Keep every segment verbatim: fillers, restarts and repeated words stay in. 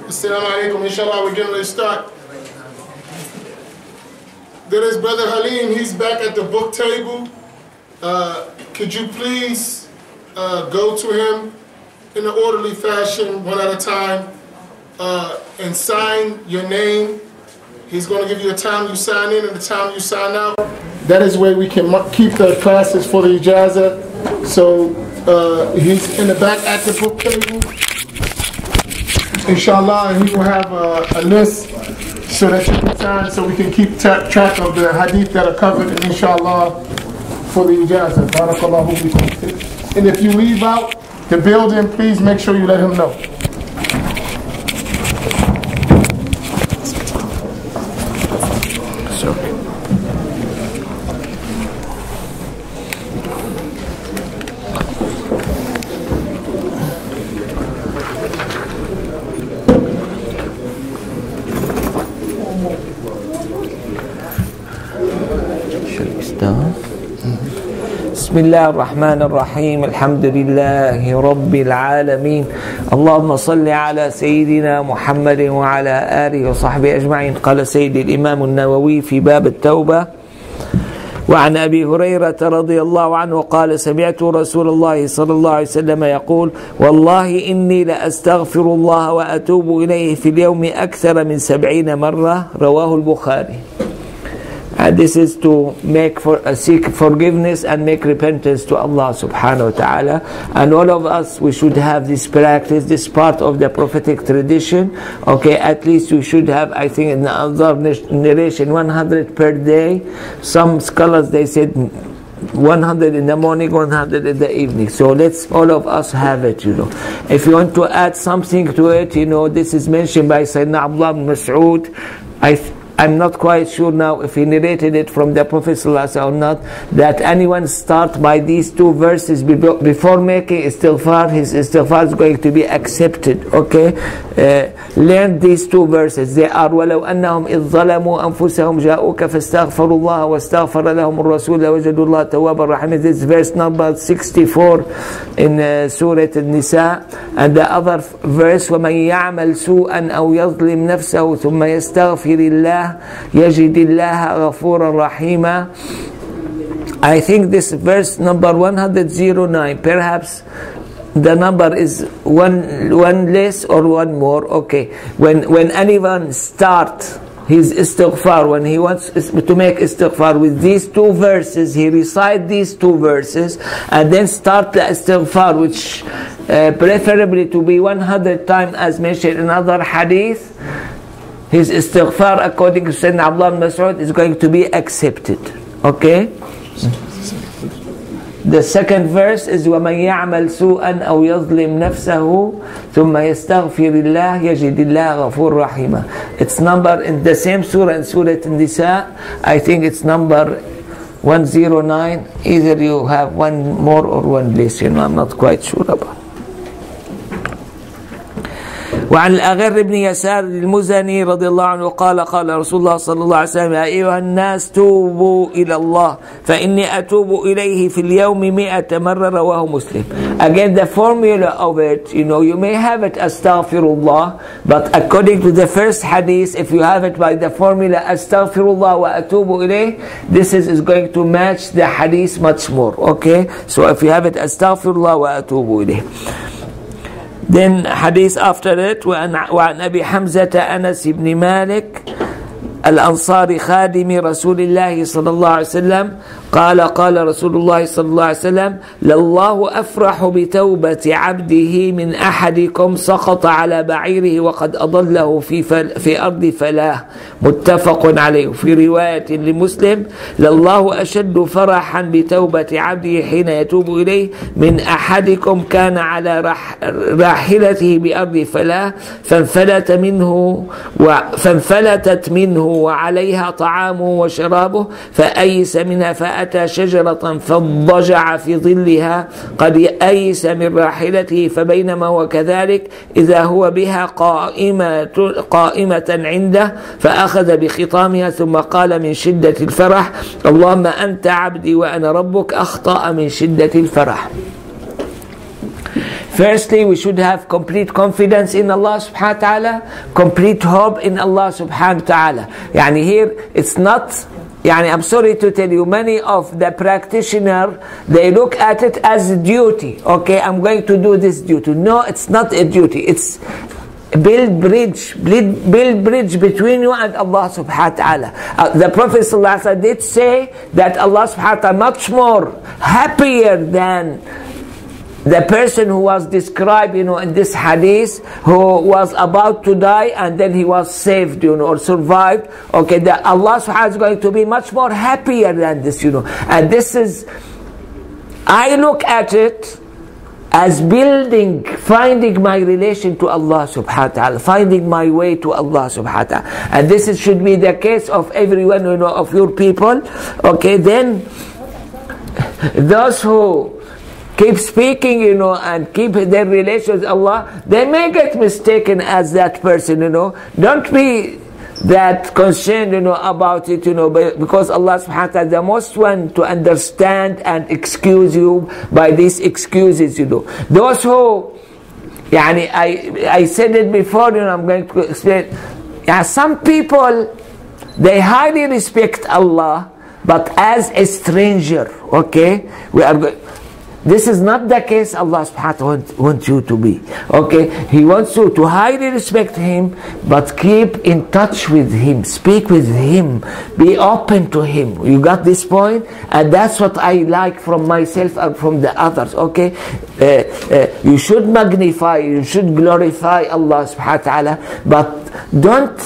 Assalamu alaikum. Inshallah, we're getting ready to start. There is Brother Halim. He's back at the book table. Uh, could you please uh, go to him in an orderly fashion, one at a time, uh, and sign your name? He's going to give you a time you sign in and the time you sign out. That is where we can keep the classes for the ijazah. So uh, he's in the back at the book table. Inshallah, he will have a, a list so that you can sign, so we can keep track of the hadith that are covered, and inshallah, for the ijazah. Barakallahu fikum. And if you leave out the building, please make sure you let him know. بسم الله الرحمن الرحيم الحمد لله رب العالمين اللهم صل على سيدنا محمد وعلى آله وصحبه أجمعين. قال سيد الإمام النووي في باب التوبة: وعن أبي هريرة رضي الله عنه قال: سمعت رسول الله صلى الله عليه وسلم يقول: والله إني لأستغفر الله وأتوب إليه في اليوم أكثر من سبعين مرة. رواه البخاري. And this is to make for uh, seek forgiveness and make repentance to Allah subhanahu wa ta'ala. And all of us, we should have this practice, this part of the prophetic tradition. Okay, at least we should have, I think in the other narration, one hundred per day. Some scholars, they said one hundred in the morning, one hundred in the evening. So let's all of us have it, you know. If you want to add something to it, you know, this is mentioned by Sayyidina Abdullah ibn Mas'ud. I I'm not quite sure now if he narrated it from the Prophet ﷺ or not, that anyone start by these two verses before making istighfar, his istighfar is going to be accepted. Okay, uh, learn these two verses. They are وَلَوْ أَنَّهُمْ إِذْ ظَلَمُوا أَنفُسَهُمْ جَاءُوكَ فَاسْتَغْفَرُوا اللَّهَ وَاسْتَغْفَرَ لَهُمُ الرَّسُولَ لَوَجَدُوا اللَّهَ تَوَّابًا رَحِيمًا. This is verse number sixty-four in uh, Surah An-Nisa. And the other verse: وَمَنْ يَعْمَلْ سُوءًا أَوْ يَظْلِمْ نَفْسَهُ ثُمَّ يَسْتَغْفِرِ اللَّهَ يجد الله غفورا رحيما. I think this verse number one hundred nine, perhaps the number is one one less or one more. Okay, when when anyone start his istighfar, when he wants to make istighfar with these two verses, he recite these two verses and then start the istighfar, which uh, preferably to be one hundred times as mentioned in another hadith. His istighfar, according to Sayyidina Abdullah ibn Mas'ud, is going to be accepted. Okay? The second verse is وَمَنْ يَعْمَلْ سُوءًا أَوْ يَظْلِمْ نَفْسَهُ ثُمَّ يَسْتَغْفِرِ اللَّهِ يَجِدِ اللَّهَ غَفُورًا رَحِيمًا. It's number in the same surah, in Surah An-Nisa. I think it's number one oh nine. Either you have one more or one less. You know, I'm not quite sure about it. وعن الأغر بن يسار المزني رضي الله عنه قال: قال رسول الله صلى الله عليه وسلم: يا أيها الناس توبوا إلى الله فإني أتوب إليه في اليوم مئة مرة. رواه مسلم. Again, the formula of it, you know, you may have it astaghfirullah, but according to the first hadith, if you have it by the formula astaghfirullah wa atubu ilayh, this is, is going to match the hadith much more. Okay, so if you have it astaghfirullah wa atubu ilayh. Then hadith after it: وعن أبي حمزة أنس بن مالك الأنصاري خادم رسول الله صلى الله عليه وسلم قال: قال رسول الله صلى الله عليه وسلم: لله أفرح بتوبة عبده من أحدكم سقط على بعيره وقد أضله في فل في أرض فلاه. متفق عليه. في رواية لمسلم: لله أشد فرحا بتوبة عبده حين يتوب إليه من أحدكم كان على رح راحلته بأرض فلاه فانفلت منه فانفلتت منه وعليها طعامه وشرابه فأيس منها فأتى شجرة فاضطجع في ظلها قد أيس من راحلته فبينما هو كذلك إذا هو بها قائمة, قائمة عنده فأخذ بخطامها ثم قال من شدة الفرح: اللهم أنت عبدي وأنا ربك. أخطأ من شدة الفرح. Firstly, we should have complete confidence in Allah subhanahu wa ta'ala, complete hope in Allah subhanahu wa ta'ala. Yani here, it's not, yani I'm sorry to tell you, many of the practitioners, they look at it as a duty. Okay, I'm going to do this duty. No, it's not a duty. It's build bridge, build, build bridge between you and Allah subhanahu wa ta'ala. Uh, the Prophet sallallahu alaihi wasallam did say that Allah subhanahu wa ta'ala much more happier than the person who was described, you know, in this hadith, who was about to die and then he was saved, you know, or survived. Okay, that Allah subhanahu wa ta'ala is going to be much more happier than this, you know. And this is, I look at it as building, finding my relation to Allah subhanahu wa ta'ala, finding my way to Allah subhanahu wa ta'ala. And this is, should be the case of everyone, you know, of your people. Okay, then those who keep speaking, you know, and keep their relation with Allah, they may get mistaken as that person, you know. Don't be that concerned, you know, about it, you know, because Allah subhanahu wa ta'ala is the most one to understand and excuse you by these excuses, you know. Those who, yani, I, I said it before, you know, I'm going to explain. Yeah, some people, they highly respect Allah, but as a stranger, okay, we are going. This is not the case Allah subhanahu wa ta'ala wants you to be. Okay, He wants you to highly respect Him, but keep in touch with Him, speak with Him, be open to Him. You got this point? And that's what I like from myself and from the others. Okay, uh, uh, you should magnify, you should glorify Allah subhanahu wa ta'ala, but don't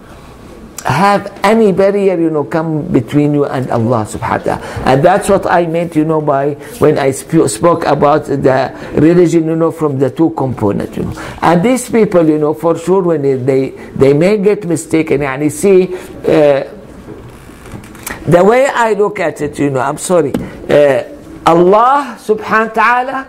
have any barrier, you know, come between you and Allah subhanahu wa ta'ala. And that's what I meant, you know, by when I sp spoke about the religion, you know, from the two components, you know. And these people, you know, for sure, when they they, they may get mistaken, and you see, uh, the way I look at it, you know, I'm sorry, uh, Allah subhanahu wa ta'ala,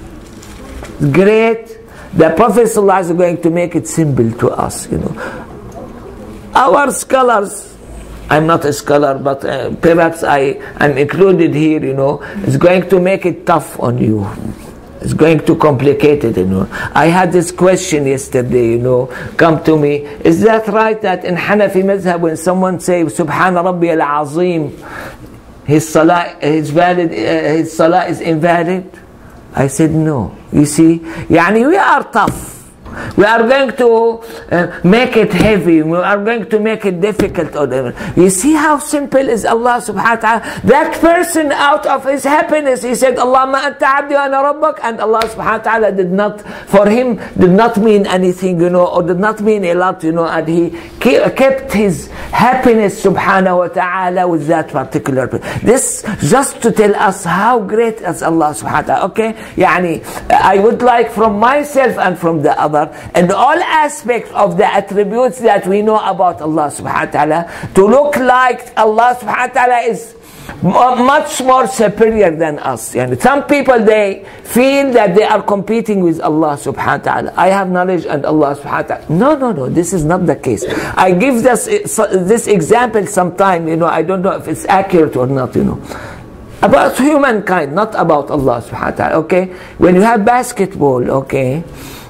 great. The Prophet sallallahu alaihi wasallam is going to make it simple to us, you know. Our scholars, I'm not a scholar, but uh, perhaps I am included here, you know, is going to make it tough on you. It's going to complicate it, you know. I had this question yesterday, you know, come to me. Is that right that in Hanafi Madhab, when someone says, Subhana Rabbi al-Azim, his salah is valid, uh, his salah is invalid? I said, no. You see, yani we are tough. We are going to uh, make it heavy. We are going to make it difficult. You see how simple is Allah subhanahu wa ta'ala. That person, out of his happiness, he said, Allahumma anta abdi wa ana rabbak. And Allah subhanahu wa ta'ala did not, for him, did not mean anything, you know, or did not mean a lot, you know, and he kept his happiness subhanahu wa ta'ala with that particular person. This just to tell us how great is Allah subhanahu wa ta'ala. Okay? Yani, I would like from myself and from the other, and all aspects of the attributes that we know about Allah subhanahu wa ta'ala, to look like Allah subhanahu wa ta'ala is much more superior than us. And some people, they feel that they are competing with Allah subhanahu wa ta'ala. I have knowledge and Allah subhanahu wa ta'ala. No, no, no, this is not the case. I give this, this example sometime, you know, I don't know if it's accurate or not, you know. About humankind, not about Allah subhanahu wa ta'ala, okay? When you have basketball, okay,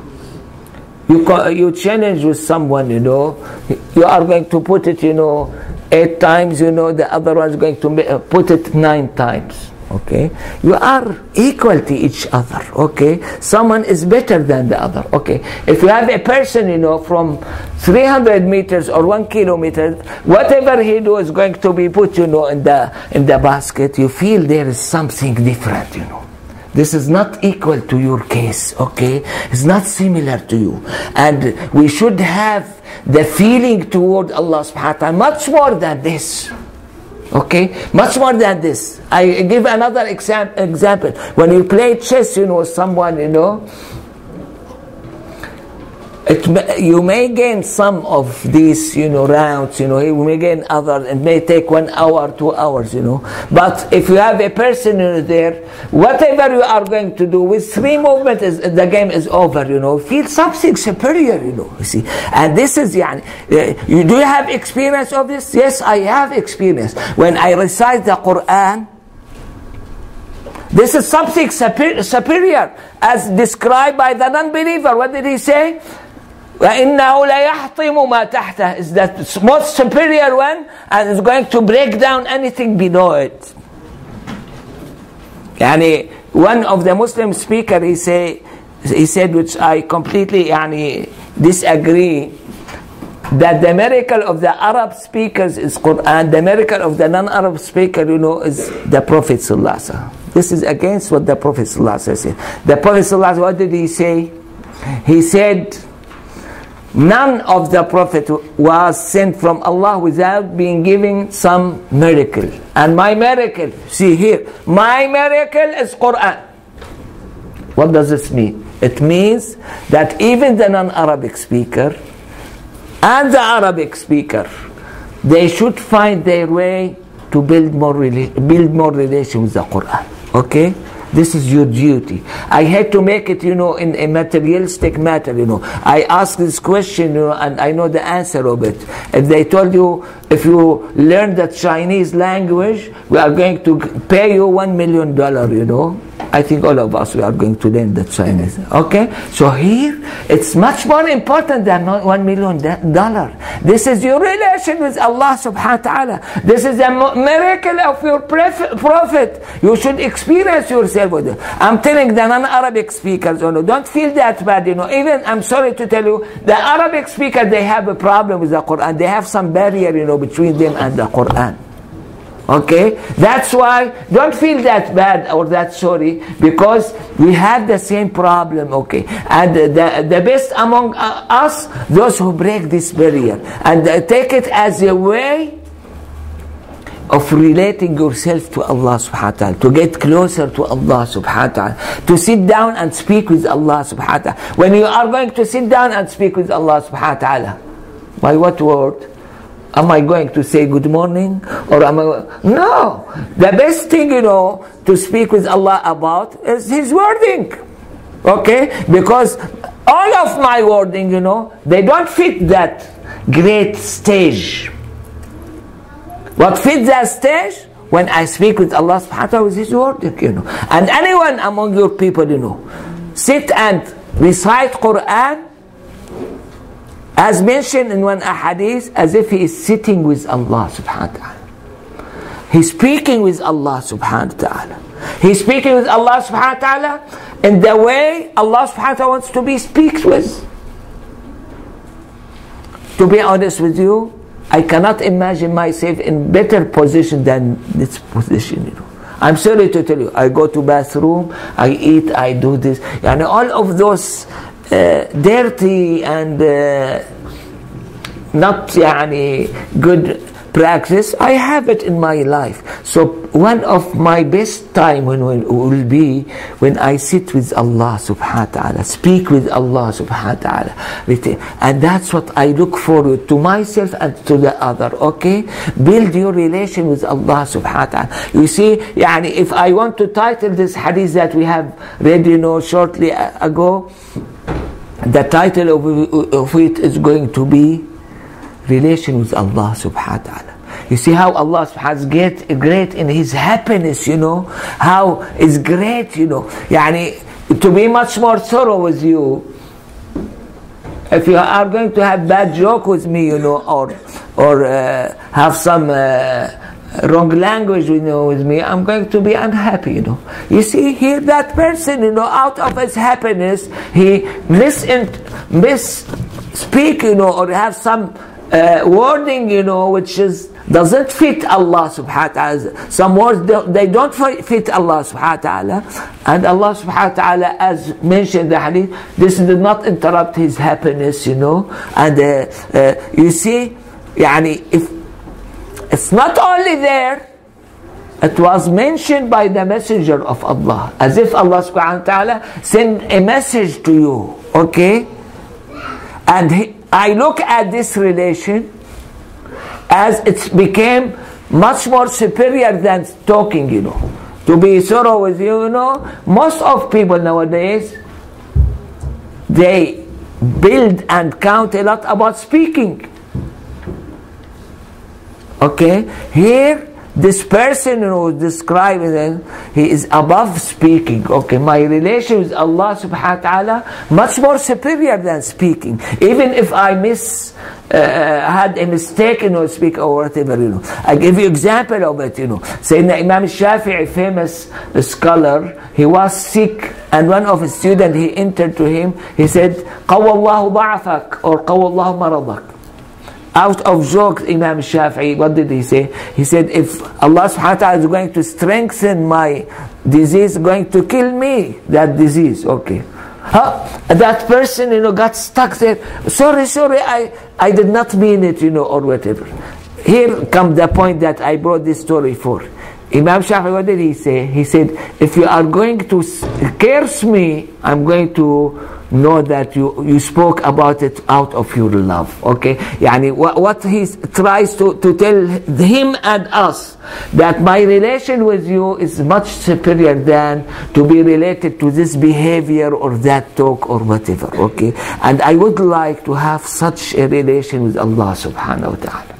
You, you challenge with someone, you know, you are going to put it, you know, eight times, you know, the other one is going to put it nine times, okay? You are equal to each other, okay? Someone is better than the other, okay? If you have a person, you know, from three hundred meters or one kilometer, whatever he do is going to be put, you know, in the, in the basket, you feel there is something different, you know. This is not equal to your case, okay? It's not similar to you. And we should have the feeling toward Allah subhanahu wa ta'ala much more than this. Okay? Much more than this. I give another exam example. When you play chess, you know, someone, you know, It may, you may gain some of these, you know, rounds, you know, you may gain others, it may take one hour, two hours, you know. But if you have a person in there, whatever you are going to do, with three movements, is, the game is over, you know. Feel something superior, you know, you see. And this is, yani, uh, you, do you have experience of this? Yes, I have experience. When I recite the Quran, This is something superior as described by the non-believer. What did he say? وَإِنَّهُ لَيَحْطِمُ مَا تَحْتَهُ is the most superior one, and is going to break down anything below it. Yani, one of the Muslim speaker, he say, he said, which I completely yani, disagree, that the miracle of the Arab speakers is Quran, the miracle of the non-Arab speaker, you know, is the Prophet Sallallahu Alaihi Wasallam. This is against what the Prophet Sallallahu Alaihi Wasallam said. The Prophet Sallallahu Alaihi Wasallam, what did he say? He said, none of the Prophet was sent from Allah without being given some miracle. And my miracle, see here, my miracle is Quran. What does this mean? It means that even the non-Arabic speaker and the Arabic speaker, they should find their way to build more rela- build more relation with the Quran. Okay? This is your duty. I had to make it, you know, in a materialistic matter, you know. I ask this question, you know, and I know the answer of it. If they told you, if you learn the Chinese language, we are going to pay you one million dollars, you know. I think all of us, we are going to learn the Chinese. Okay? So here, it's much more important than one million dollars. This is your relation with Allah subhanahu wa ta'ala. This is a miracle of your prophet. You should experience yourself with it. I'm telling the non-Arabic speakers, you know, don't feel that bad, you know. Even, I'm sorry to tell you, the Arabic speakers, they have a problem with the Quran. They have some barrier, you know, between them and the Quran. Okay, that's why don't feel that bad or that sorry, because we have the same problem. Okay, and the the best among us, those who break this barrier and take it as a way of relating yourself to Allah subhanahu wa ta'ala, to get closer to Allah subhanahu wa ta'ala, to sit down and speak with Allah subhanahu wa ta'ala. When you are going to sit down and speak with Allah subhanahu wa ta'ala, by what word? Am I going to say good morning? Or am I... No! The best thing, you know, to speak with Allah about is His wording. Okay? Because all of my wording, you know, they don't fit that great stage. What fits that stage? When I speak with Allah subhanahu wa ta'ala with His wording, you know. And anyone among your people, you know, sit and recite Quran as mentioned in one ahadith, as if he is sitting with Allah subhanahu wa ta'ala. He's speaking with Allah subhanahu wa ta'ala. He's speaking with Allah subhanahu wa ta'ala in the way Allah subhanahu wa ta'ala wants to be speaks with. To be honest with you, I cannot imagine myself in better position than this position, you know. I'm sorry to tell you, I go to bathroom, I eat, I do this. And all of those Uh, dirty and uh, not yani, good practice, I have it in my life. So one of my best time when will, will be when I sit with Allah subhanahu wa ta'ala, speak with Allah subhanahu wa ta'ala. And that's what I look forward to myself and to the other. Okay? Build your relation with Allah subhanahu wa ta'ala. You see, yani, if I want to title this hadith that we have read, you know, shortly ago, the title of, of it is going to be Relation with Allah subhanahu wa ta'ala. You see how Allah subhanahu wa ta'ala is great in His happiness, you know. How is great, you know. Yani, to be much more thorough with you. If you are going to have bad joke with me, you know, or or uh, have some uh, wrong language, you know, with me, I'm going to be unhappy, you know. You see, here that person, you know, out of his happiness, he mis misspeak, you know, or have some uh, wording, you know, which is doesn't fit Allah subhanahu wa ta'ala. Some words, they don't fit Allah subhanahu wa ta'ala. And Allah subhanahu wa ta'ala, as mentioned in the hadith, this did not interrupt his happiness, you know. And uh, uh, you see, yani, if it's not only there, it was mentioned by the messenger of Allah, as if Allah subhanahu wa ta'ala sent a message to you, okay? And he, I look at this relation as it became much more superior than talking, you know. To be thorough with you, you know, most of people nowadays, they build and count a lot about speaking. Okay, here this person who described it, he is above speaking. Okay, my relation with Allah subhanahu wa ta'ala much more superior than speaking. Even if I miss uh, had a mistake in you know, speak or whatever, you know. I give you example of it, you know. Sayyidina Imam Shafi'i, famous scholar, he was sick, and one of his students, he entered to him, he said, قَوَّ اللَّهُ ضَعَفَكَ or قَوَّ اللَّهُ مَرَضَكَ. Out of joke, Imam Shafi'i, what did he say? He said, if Allah subhanahu wa ta'ala is going to strengthen my disease, going to kill me, that disease, okay. Huh? That person, you know, got stuck there. Sorry, sorry, I, I did not mean it, you know, or whatever. Here comes the point that I brought this story for. Imam Shafi'i, what did he say? He said, if you are going to curse me, I'm going to know that you, you spoke about it out of your love. Okay? Yani, what, what he tries to, to tell him and us, that my relation with you is much superior than to be related to this behavior or that talk or whatever. Okay? And I would like to have such a relation with Allah subhanahu wa ta'ala.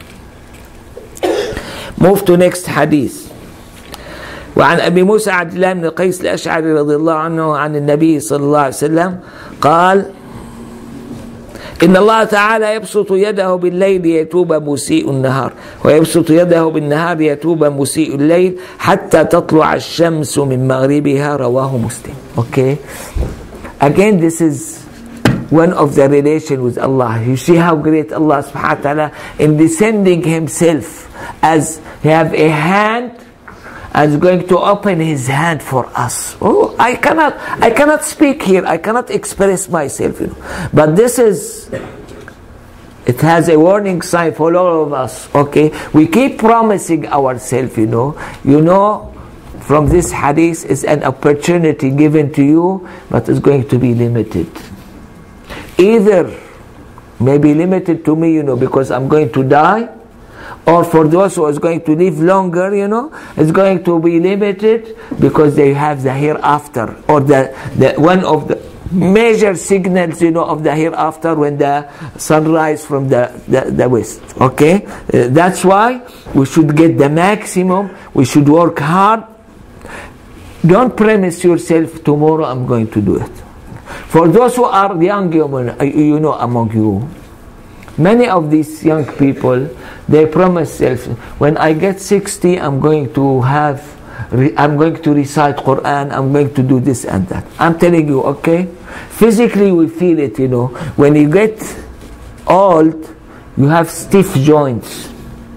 Move to next hadith. وعن أبي موسى عبد الله بن قيس الأشعري رضي الله عنه عن النبي صلى الله عليه وسلم قال إن الله تعالى يبسط يده بالليل يتوب مسيء النهار ويبسط يده بالنهار يتوب مسيء الليل حتى تطلع الشمس من مغربها رواه مسلم. Okay, again this is one of the relation with Allah. You see how great Allah subhanahu wa ta'ala in descending himself as he have a hand and is going to open his hand for us. Oh, I cannot, I cannot speak here. I cannot express myself, you know. But this is, it has a warning sign for all of us. Okay, we keep promising ourselves, you know. You know, from this hadith is an opportunity given to you, but it's going to be limited. Either may be limited to me, you know, because I'm going to die. Or for those who are going to live longer, you know, it's going to be limited because they have the hereafter, or the, the one of the major signals, you know, of the hereafter when the sun rises from the, the, the west. Okay, uh, that's why we should get the maximum. We should work hard. Don't promise yourself tomorrow I'm going to do it. For those who are young, you know, among you, many of these young people, they promise themselves, when I get sixty, I'm going to have, I'm going to recite Quran, I'm going to do this and that. I'm telling you, okay? Physically we feel it, you know. When you get old, you have stiff joints.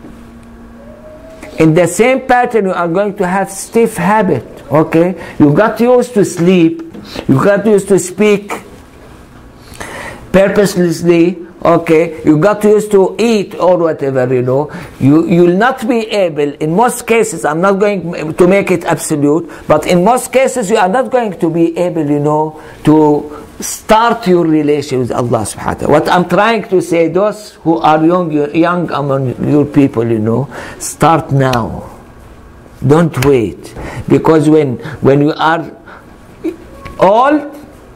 In the same pattern, you are going to have stiff habit, okay? You got used to sleep, you got used to speak purposelessly. Okay, you got used to eat or whatever, you know. You, you'll not be able, in most cases, I'm not going to make it absolute, but in most cases you are not going to be able, you know, to start your relation with Allah subhanahu wa ta'ala. What I'm trying to say, those who are young, young among your people, you know, start now. Don't wait. Because when, when you are old,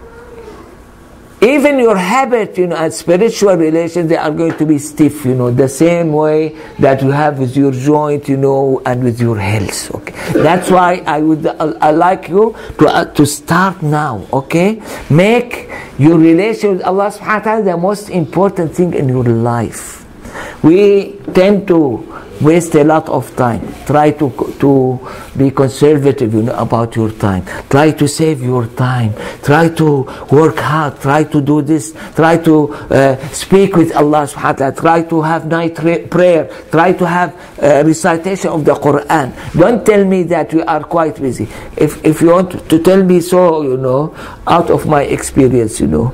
even your habit, you know, and spiritual relations, they are going to be stiff, you know, the same way that you have with your joint, you know, and with your health, okay. That's why I would uh, I like you to, uh, to start now, okay. Make your relation with Allah subhanahu wa ta'ala the most important thing in your life. We tend to waste a lot of time. Try to to be conservative, you know, about your time. Try to save your time. Try to work hard. Try to do this. Try to uh, speak with Allah subhanahu wa ta'ala. Try to have night prayer. Try to have uh, recitation of the Quran. Don't tell me that you are quite busy. If, if you want to tell me so, you know, out of my experience, you know,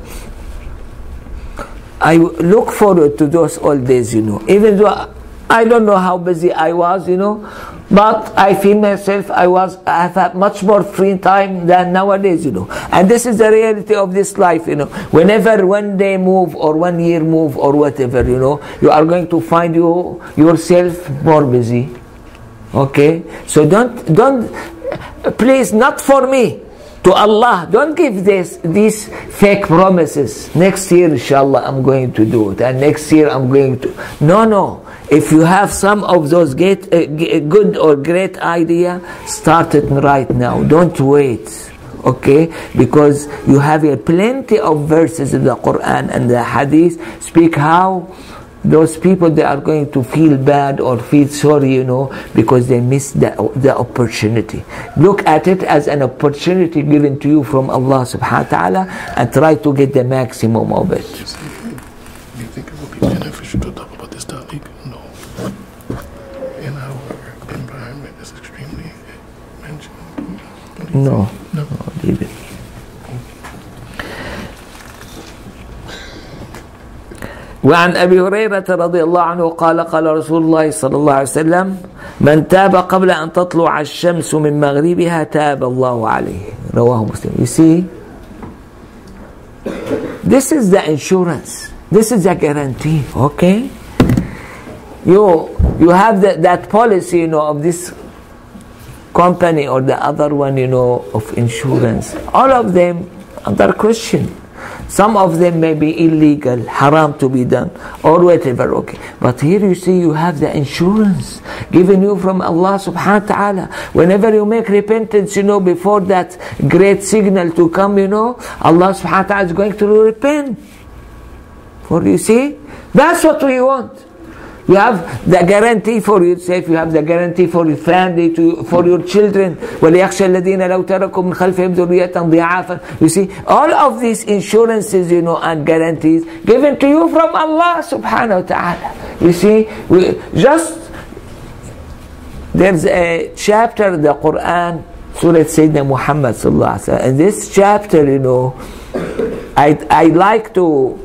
I look forward to those old days, you know, even though I don't know how busy I was, you know, but I feel myself I was I have had much more free time than nowadays, you know. And this is the reality of this life, you know. Whenever one day move or one year move or whatever, you know, you are going to find you yourself more busy. Okay? So don't don't please, not for me, to Allah, don't give this these fake promises. Next year inshallah I'm going to do it, and next year I'm going to. No, no. If you have some of those get, uh, good or great idea, start it right now. Don't wait. Okay? Because you have a plenty of verses in the Quran and the Hadith speak how those people, they are going to feel bad or feel sorry, you know, because they missed the, the opportunity. Look at it as an opportunity given to you from Allah subhanahu wa ta'ala and try to get the maximum of it. Do you think it would be beneficial to talk about this topic? No. In our environment, it's extremely mentioned. No. No. No, leave it. وعن أبي هريرة رضي الله عنه قال قال رسول الله صلى الله عليه وسلم من تاب قبل أن تطلع الشمس من مغربها تاب الله عليه رواه مسلم. You see, this is the insurance, this is the guarantee. Okay, you you have the, that policy, you know, of this company or the other one, you know, of insurance. All of them under Christian. Some of them may be illegal, haram to be done, or whatever, okay. But here you see you have the insurance given you from Allah subhanahu wa ta'ala. Whenever you make repentance, you know, before that great signal to come, you know, Allah subhanahu wa ta'ala is going to repent. For you see, that's what we want. You have the guarantee for yourself, you have the guarantee for your family, to, for your children. وَلِيَخْشَى الَّذِينَ لَوْ تَرَكُوا مِنْ خَلْفِهِمْ ذُرِّيَّةً ضِعَافًا. You see, all of these insurances, you know, and guarantees given to you from Allah subhanahu wa ta'ala. You see, we just, there's a chapter in the Quran, Surah Sayyidina Muhammad sallallahu alaihi wasallam. And this chapter, you know, I, I like to,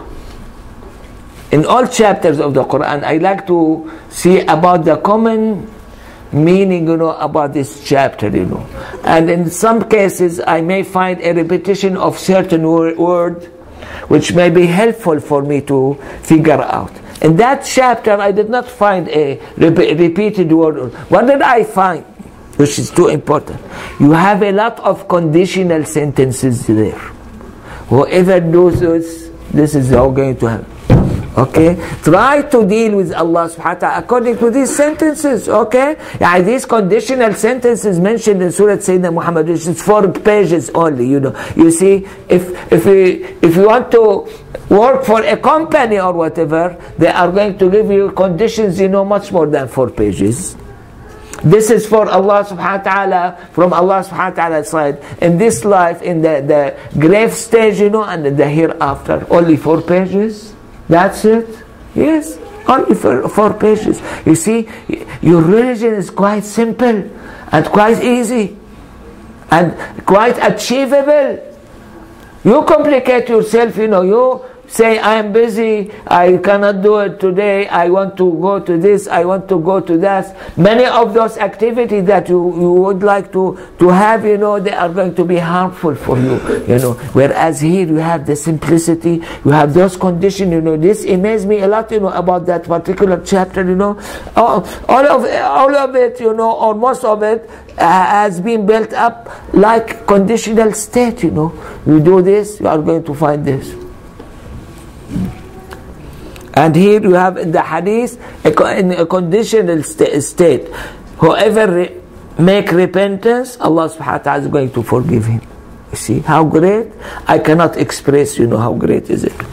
in all chapters of the Quran, I like to see about the common meaning, you know, about this chapter, you know. And in some cases, I may find a repetition of certain word, word which may be helpful for me to figure out. In that chapter, I did not find a rep repeated word. What did I find? Which is too important. You have a lot of conditional sentences there. Whoever does this, this is how going to happen. Okay, try to deal with Allah subhanahu wa ta'ala according to these sentences. Okay, yeah, these conditional sentences mentioned in Surah Sayyidina Muhammad, which is four pages only. You know, you see, if if you if you want to work for a company or whatever, they are going to give you conditions, you know, much more than four pages. This is for Allah subhanahu wa ta'ala, from Allah subhanahu wa ta'ala's side. In this life, in the, the grave stage, you know, and in the hereafter, only four pages. That's it? Yes, only for four pages. You see, your religion is quite simple and quite easy and quite achievable. You complicate yourself, you know, you say, I am busy, I cannot do it today, I want to go to this, I want to go to that. Many of those activities that you, you would like to, to have, you know, they are going to be harmful for you, you know. Whereas here you have the simplicity, you have those conditions, you know. This amazed me a lot, you know, about that particular chapter, you know. All, all, of, all of it, you know, or most of it, uh, has been built up like conditional state, you know. You do this, you are going to find this. And here you have in the hadith a, in a conditional st state. Whoever re make repentance, Allah subhanahu wa ta'ala is going to forgive him. You see how great? I cannot express, you know, how great is it.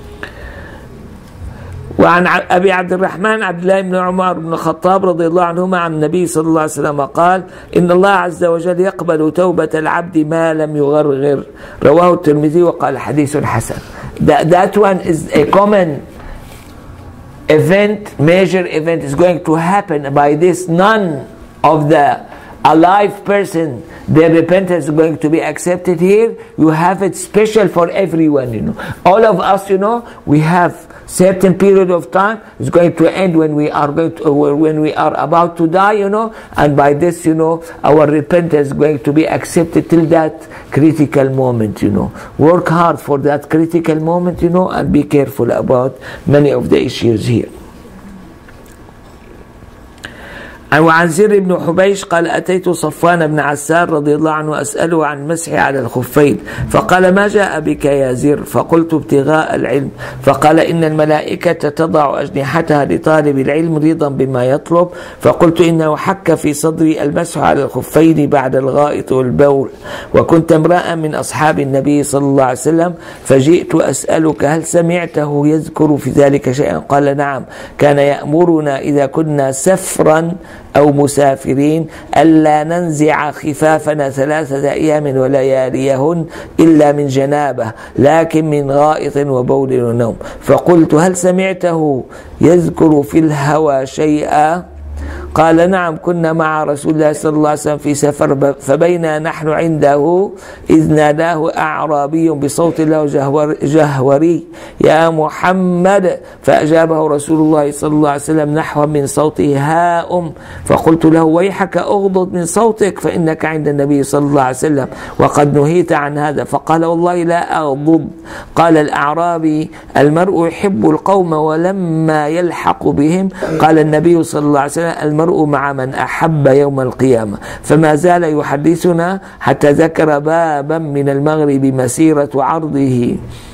وعن أبي عبد الرحمن عبد الله بن عمر بن الخطاب رضي الله عنهما عن النبي صلى الله عليه وسلم قال إن الله عز وجل يقبل توبة العبد ما لم يغرغر رواه الترمذي وقال حديث حسن. That, that one is a common event, major event is going to happen by this. None of the alive person, their repentance is going to be accepted. Here you have it special for everyone, you know. All of us, you know, we have certain period of time. It's going to end when we are going to, when we are about to die, you know, and by this, you know, our repentance is going to be accepted till that critical moment, you know. Work hard for that critical moment, you know, and be careful about many of the issues here. وعن زر بن حبيش قال أتيت صفوان بن عسار رضي الله عنه أسأله عن مسح على الخفين فقال ما جاء بك يا زر فقلت ابتغاء العلم فقال إن الملائكة تضع أجنحتها لطالب العلم رضا بما يطلب فقلت إنه حك في صدري المسح على الخفين بعد الغائط والبول وكنت امرأ من أصحاب النبي صلى الله عليه وسلم فجئت أسألك هل سمعته يذكر في ذلك شيئا قال نعم كان يأمرنا إذا كنا سفرا أو مسافرين ألا ننزع خفافنا ثلاثة أيام ولياليهن إلا من جنابه لكن من غائط وبول ونوم فقلت هل سمعته يذكر في الهوى شيئا قال نعم كنا مع رسول الله صلى الله عليه وسلم في سفر فبينا نحن عنده إذ ناداه أعرابي بصوت له جهور جهوري يا محمد فأجابه رسول الله صلى الله عليه وسلم نحو من صوته ها أم فقلت له ويحك أغضض من صوتك فإنك عند النبي صلى الله عليه وسلم وقد نهيت عن هذا فقال والله لا أغضض قال الأعرابي المرء يحب القوم ولما يلحق بهم قال النبي صلى الله عليه وسلم المرء مع من أحب يوم القيامة فما زال يحدثنا حتى ذكر بابا من المغرب مسيرة عرضه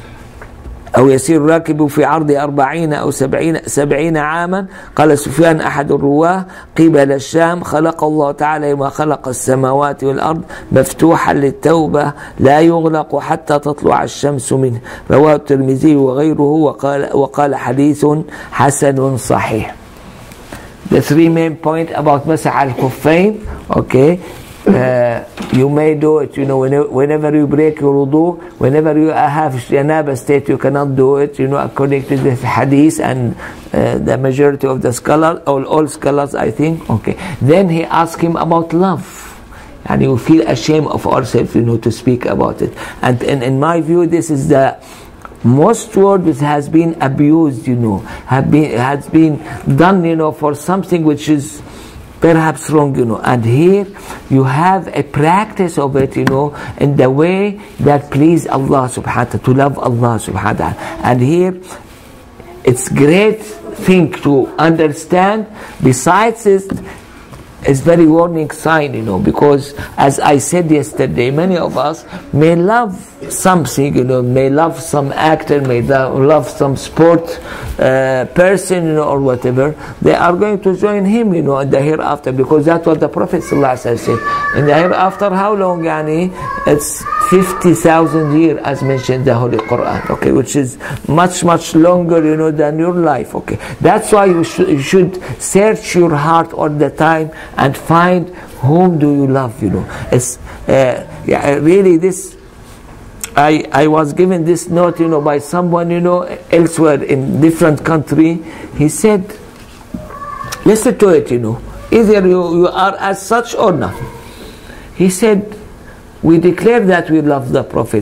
أو يسير راكب في عرض أربعين أو سبعين, سبعين عاما قال سفيان أحد الرواه قبل الشام خلق الله تعالى ما خلق السماوات والأرض مفتوحا للتوبة لا يغلق حتى تطلع الشمس منه رواه الترمذي وغيره وقال, وقال حديث حسن صحيح. The three main point about Masah al-Khuffayn, okay, uh, you may do it, you know, whenever, whenever you break your wudu, whenever you have janaba state, you cannot do it, you know, according to the hadith and uh, the majority of the scholars, all, all scholars, I think, okay. Then he asked him about love. And you feel ashamed of ourselves, you know, to speak about it. And, and in my view, this is the most word which has been abused, you know, have been has been done, you know, for something which is perhaps wrong, you know. And here you have a practice of it, you know, in the way that please Allah subhanahu wa ta'ala, to love Allah subhanahu wa ta'ala. And here it's great thing to understand. Besides this, it's very warning sign, you know, because as I said yesterday, many of us may love something, you know, may love some actor, may love some sport uh, person, you know, or whatever. They are going to join him, you know, in the hereafter, because that's what the Prophet ﷺ said. In the hereafter, how long, yani? It's fifty thousand years, as mentioned in the Holy Quran, okay, which is much, much longer, you know, than your life, okay. That's why you, sh you should search your heart all the time and find whom do you love, you know. It's uh, yeah, really this, I, I was given this note, you know, by someone, you know, elsewhere in different country. He said, listen to it, you know, either you, you are as such or not. He said, we declare that we love the Prophet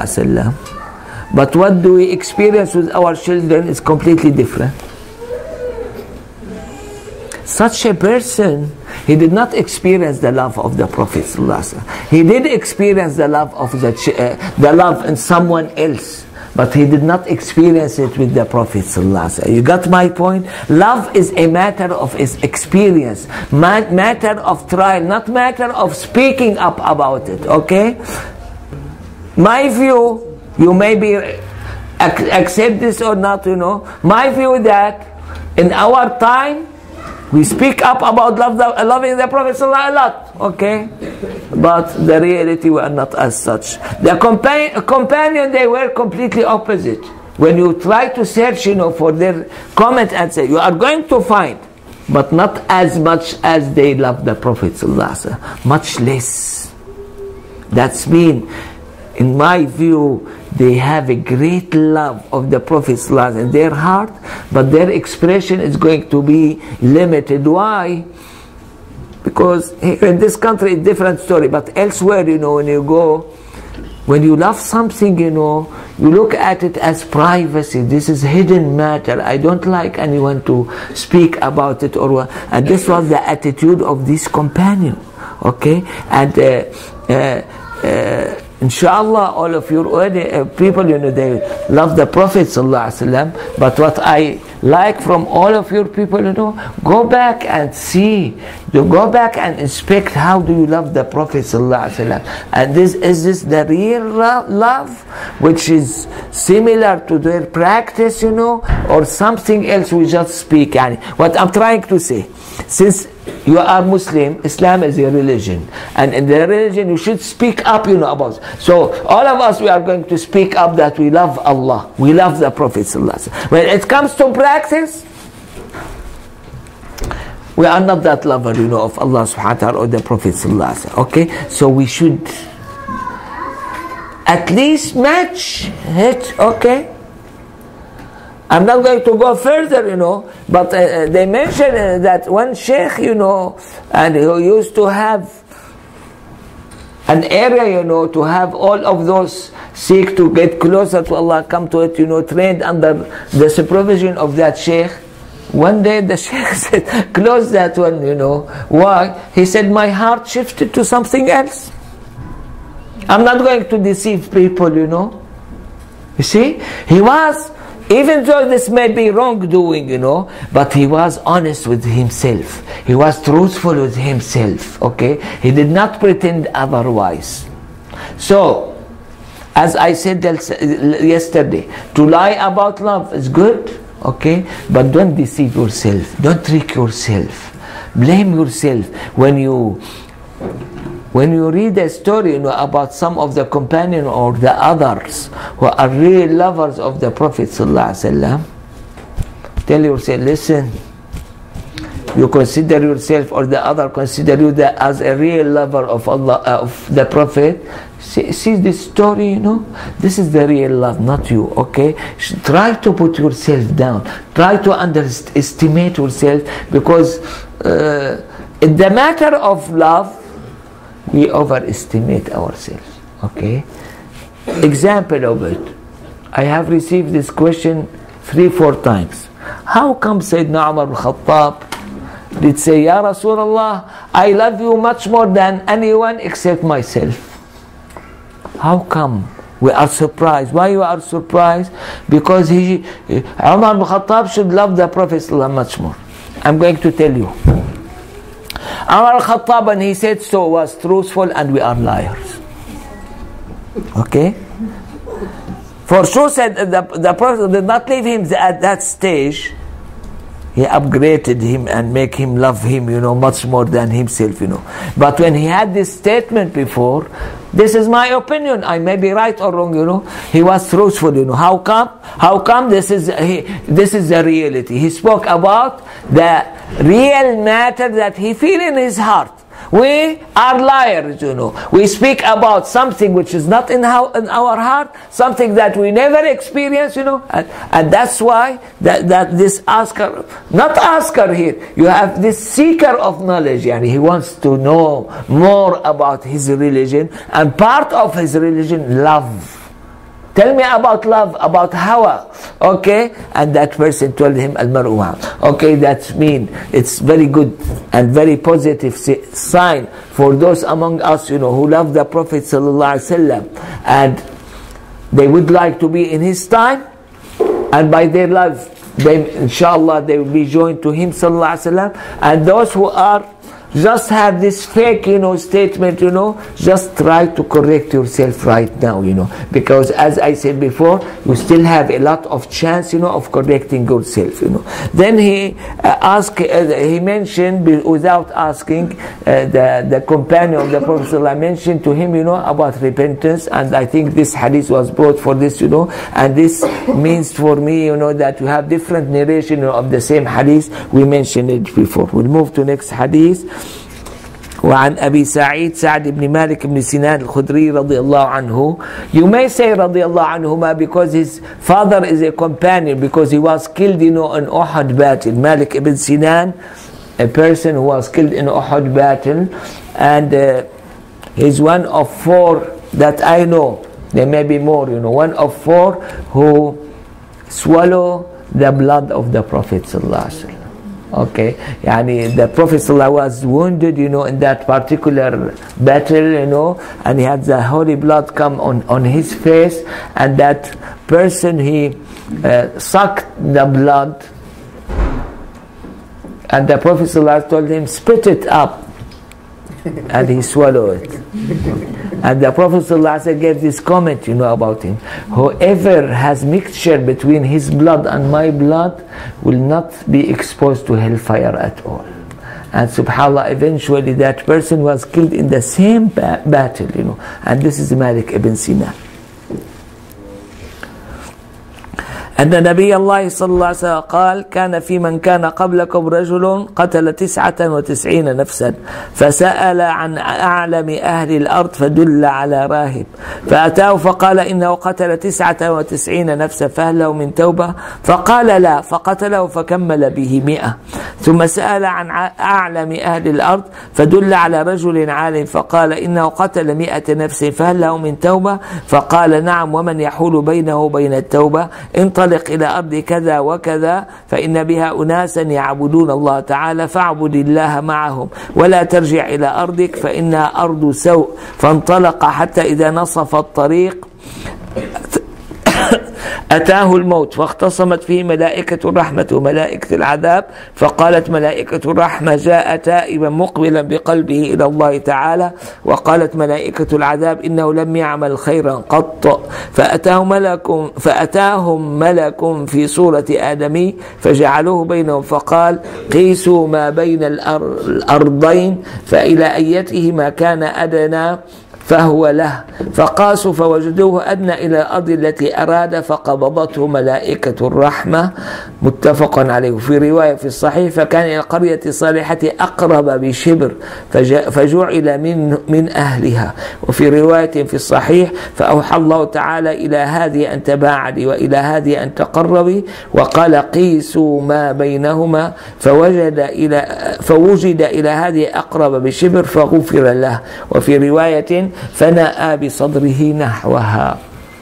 ﷺ, but what do we experience with our children is completely different. Such a person, he did not experience the love of the Prophet ﷺ. He did experience the love of the uh, the love in someone else, but he did not experience it with the Prophet ﷺ. You got my point? Love is a matter of his experience, matter of trial, not matter of speaking up about it. Okay? My view, you may be accept this or not, you know. My view that in our time, we speak up about love the, loving the Prophet ﷺ a lot, okay? But the reality were not as such. The compa companion, they were completely opposite. When you try to search, you know, for their comment and say, you are going to find, but not as much as they love the Prophet ﷺ, much less. That's mean, in my view, they have a great love of the Prophet ﷺ in their heart, but their expression is going to be limited. Why? Because here in this country it's a different story, but elsewhere, you know, when you go, when you love something, you know, you look at it as privacy. This is hidden matter. I don't like anyone to speak about it, or and this was the attitude of this companion, okay? And uh, uh, uh, inshallah, all of your uh, people, you know, they love the Prophet ﷺ, but what I like from all of your people, you know, go back and see, you go back and inspect how do you love the Prophet sallallahu alaihi wasallam. And this is this the real love, which is similar to their practice, you know, or something else we just speak. Yani, what I'm trying to say, since you are Muslim, Islam is a religion, and in the religion you should speak up, you know, about. So all of us, we are going to speak up that we love Allah, we love the Prophet sallallahu alaihi wasallam. When it comes to practice, we are not that lover, you know, of Allah subhanahu wa ta'ala or the Prophet sallallahu alaihi wasallam. Okay, so we should at least match it. Okay, I'm not going to go further, you know, but uh, they mentioned uh, that one sheikh, you know, and who used to have an area, you know, to have all of those seek to get closer to Allah, come to it, you know, trained under the supervision of that sheikh. One day the sheikh said, close that one, you know. Why? He said, my heart shifted to something else. I'm not going to deceive people, you know. You see, he was, even though this may be wrongdoing, you know, but he was honest with himself. He was truthful with himself, okay? He did not pretend otherwise. So, as I said yesterday, to lie about love is good, okay? But don't deceive yourself. Don't trick yourself. Blame yourself. When you When you read a story, you know, about some of the companions or the others who are real lovers of the Prophet sallallahu alaihi wasallam, tell yourself, listen, you consider yourself or the other consider you that as a real lover of Allah, uh, of the Prophet. See, see this story, you know, this is the real love, not you, okay? Try to put yourself down. Try to underestimate yourself, because uh, in the matter of love, we overestimate ourselves, okay? Example of it, I have received this question three, four times. How come Sayyidina Umar al-Khattab did say, Ya Rasulullah, I love you much more than anyone except myself? How come? We are surprised. Why you are surprised? Because he, Umar al-Khattab should love the Prophet much more. I'm going to tell you. Umar al-Khattab, and he said so, was truthful, and we are liars. Okay? For sure said the, the Prophet did not leave him at that stage. He upgraded him and make him love him, you know, much more than himself, you know. But when he had this statement before, this is my opinion, I may be right or wrong, you know. He was truthful, you know. How come? How come? This is he, this is the reality. He spoke about the real matter that he feel in his heart. We are liars, you know. We speak about something which is not in our, in our heart, something that we never experience, you know. And, and that's why that, that this asker, not asker here, you have this seeker of knowledge, and he wants to know more about his religion, and part of his religion, love. Tell me about love, about hawa, okay? And that person told him, al-mar'u ma'a. Okay, that means it's very good and very positive sign for those among us, you know, who love the Prophet sallallahu alaihi wasallam, and they would like to be in his time, and by their love, they, inshallah, they will be joined to him sallallahu alaihi wasallam. And those who are just have this fake, you know, statement, you know, just try to correct yourself right now, you know, because as I said before, you still have a lot of chance, you know, of correcting yourself, you know. Then he uh, asked, uh, he mentioned, without asking, uh, the, the companion of the Prophet ﷺ mentioned to him, you know, about repentance, and I think this hadith was brought for this, you know, and this means for me, you know, that you have different narration, you know, of the same hadith. We mentioned it before. We'll move to next hadith. وعن أبي سعيد سعد بن مالك بن سنان الخدري رضي الله عنه. You may say رضي الله عنهما because his father is a companion, because he was killed, you know, in Uhud battle. Malik ibn Sinan, a person who was killed in Uhud battle, and uh, he's one of four that I know. There may be more, you know, one of four who swallow the blood of the Prophet sallallahu alaihi wasallam. Okay, yani the Prophet ﷺ was wounded, you know, in that particular battle, you know, and he had the holy blood come on, on his face, and that person, he uh, sucked the blood And the Prophet ﷺ told him, spit it up. And he swallowed it. And the Prophet ﷺ gave this comment, you know, about him. Whoever has mixture between his blood and my blood will not be exposed to hellfire at all. And subhanAllah, eventually that person was killed in the same ba battle, you know. And this is Malik ibn Sinan. أن نبي الله صلى الله عليه وسلم قال كان في من كان قبلكم رجل قتل تسعة وتسعين نفسا فسأل عن أعلم أهل الأرض فدل على راهب فأتاه فقال إنه قتل تسعة وتسعين نفسا فهل له من توبة فقال لا فقتله فكمل به مئة ثم سأل عن أعلم أهل الأرض فدل على رجل عالم فقال إنه قتل مئة نفس فهل له من توبة فقال نعم ومن يحول بينه وبين التوبة انطلق إلى أرض كذا وكذا فإن بها أناسا يعبدون الله تعالى فاعبد الله معهم ولا ترجع إلى أرضك فإنها أرض سوء فانطلق حتى إذا نصف الطريق أتاه الموت فاختصمت فيه ملائكة الرحمة وملائكة العذاب فقالت ملائكة الرحمة جاء تائبا مقبلا بقلبه إلى الله تعالى وقالت ملائكة العذاب إنه لم يعمل خيرا قط فأتاه ملك فأتاهم ملك في صورة آدمي فجعلوه بينهم فقال قيسوا ما بين الأرضين فإلى أيتهما كان أدنى فهو له فقاسوا فوجدوه أدنى إلى الأرض التي أراد فقبضته ملائكة الرحمة متفق عليه. في رواية في الصحيح فكان إلى القرية الصالحة أقرب بشبر فجعل من من أهلها. وفي رواية في الصحيح فأوحى الله تعالى إلى هذه أن تباعدي وإلى هذه أن تقربي وقال قيسوا ما بينهما فوجد إلى فوجد إلى هذه أقرب بشبر فغفر له. وفي رواية فنأى بصدره نحوها.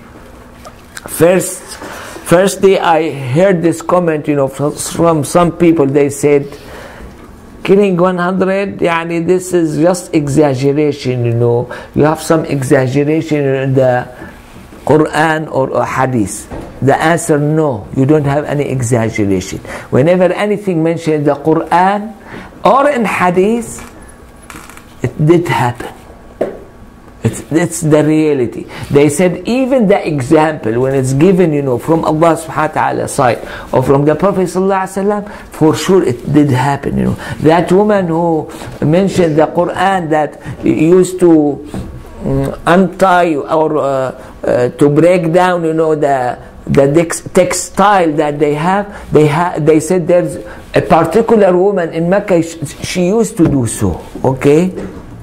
First, first day I heard this comment, you know, from some people. They said, killing one hundred, yani this is just exaggeration, you know. You have some exaggeration in the Quran or, or Hadith. The answer, no, you don't have any exaggeration. Whenever anything mentioned in the Quran or in Hadith, it did happen. It's, it's the reality. They said even the example when it's given, you know, from Allah subhanahu wa ta'ala side or from the Prophet sallallahu alaihi wasallam, for sure it did happen, you know. That woman who mentioned the Quran that used to um, untie or uh, uh, to break down, you know, the the textile that they have, they ha they said there's a particular woman in Mecca, she, she used to do so, okay?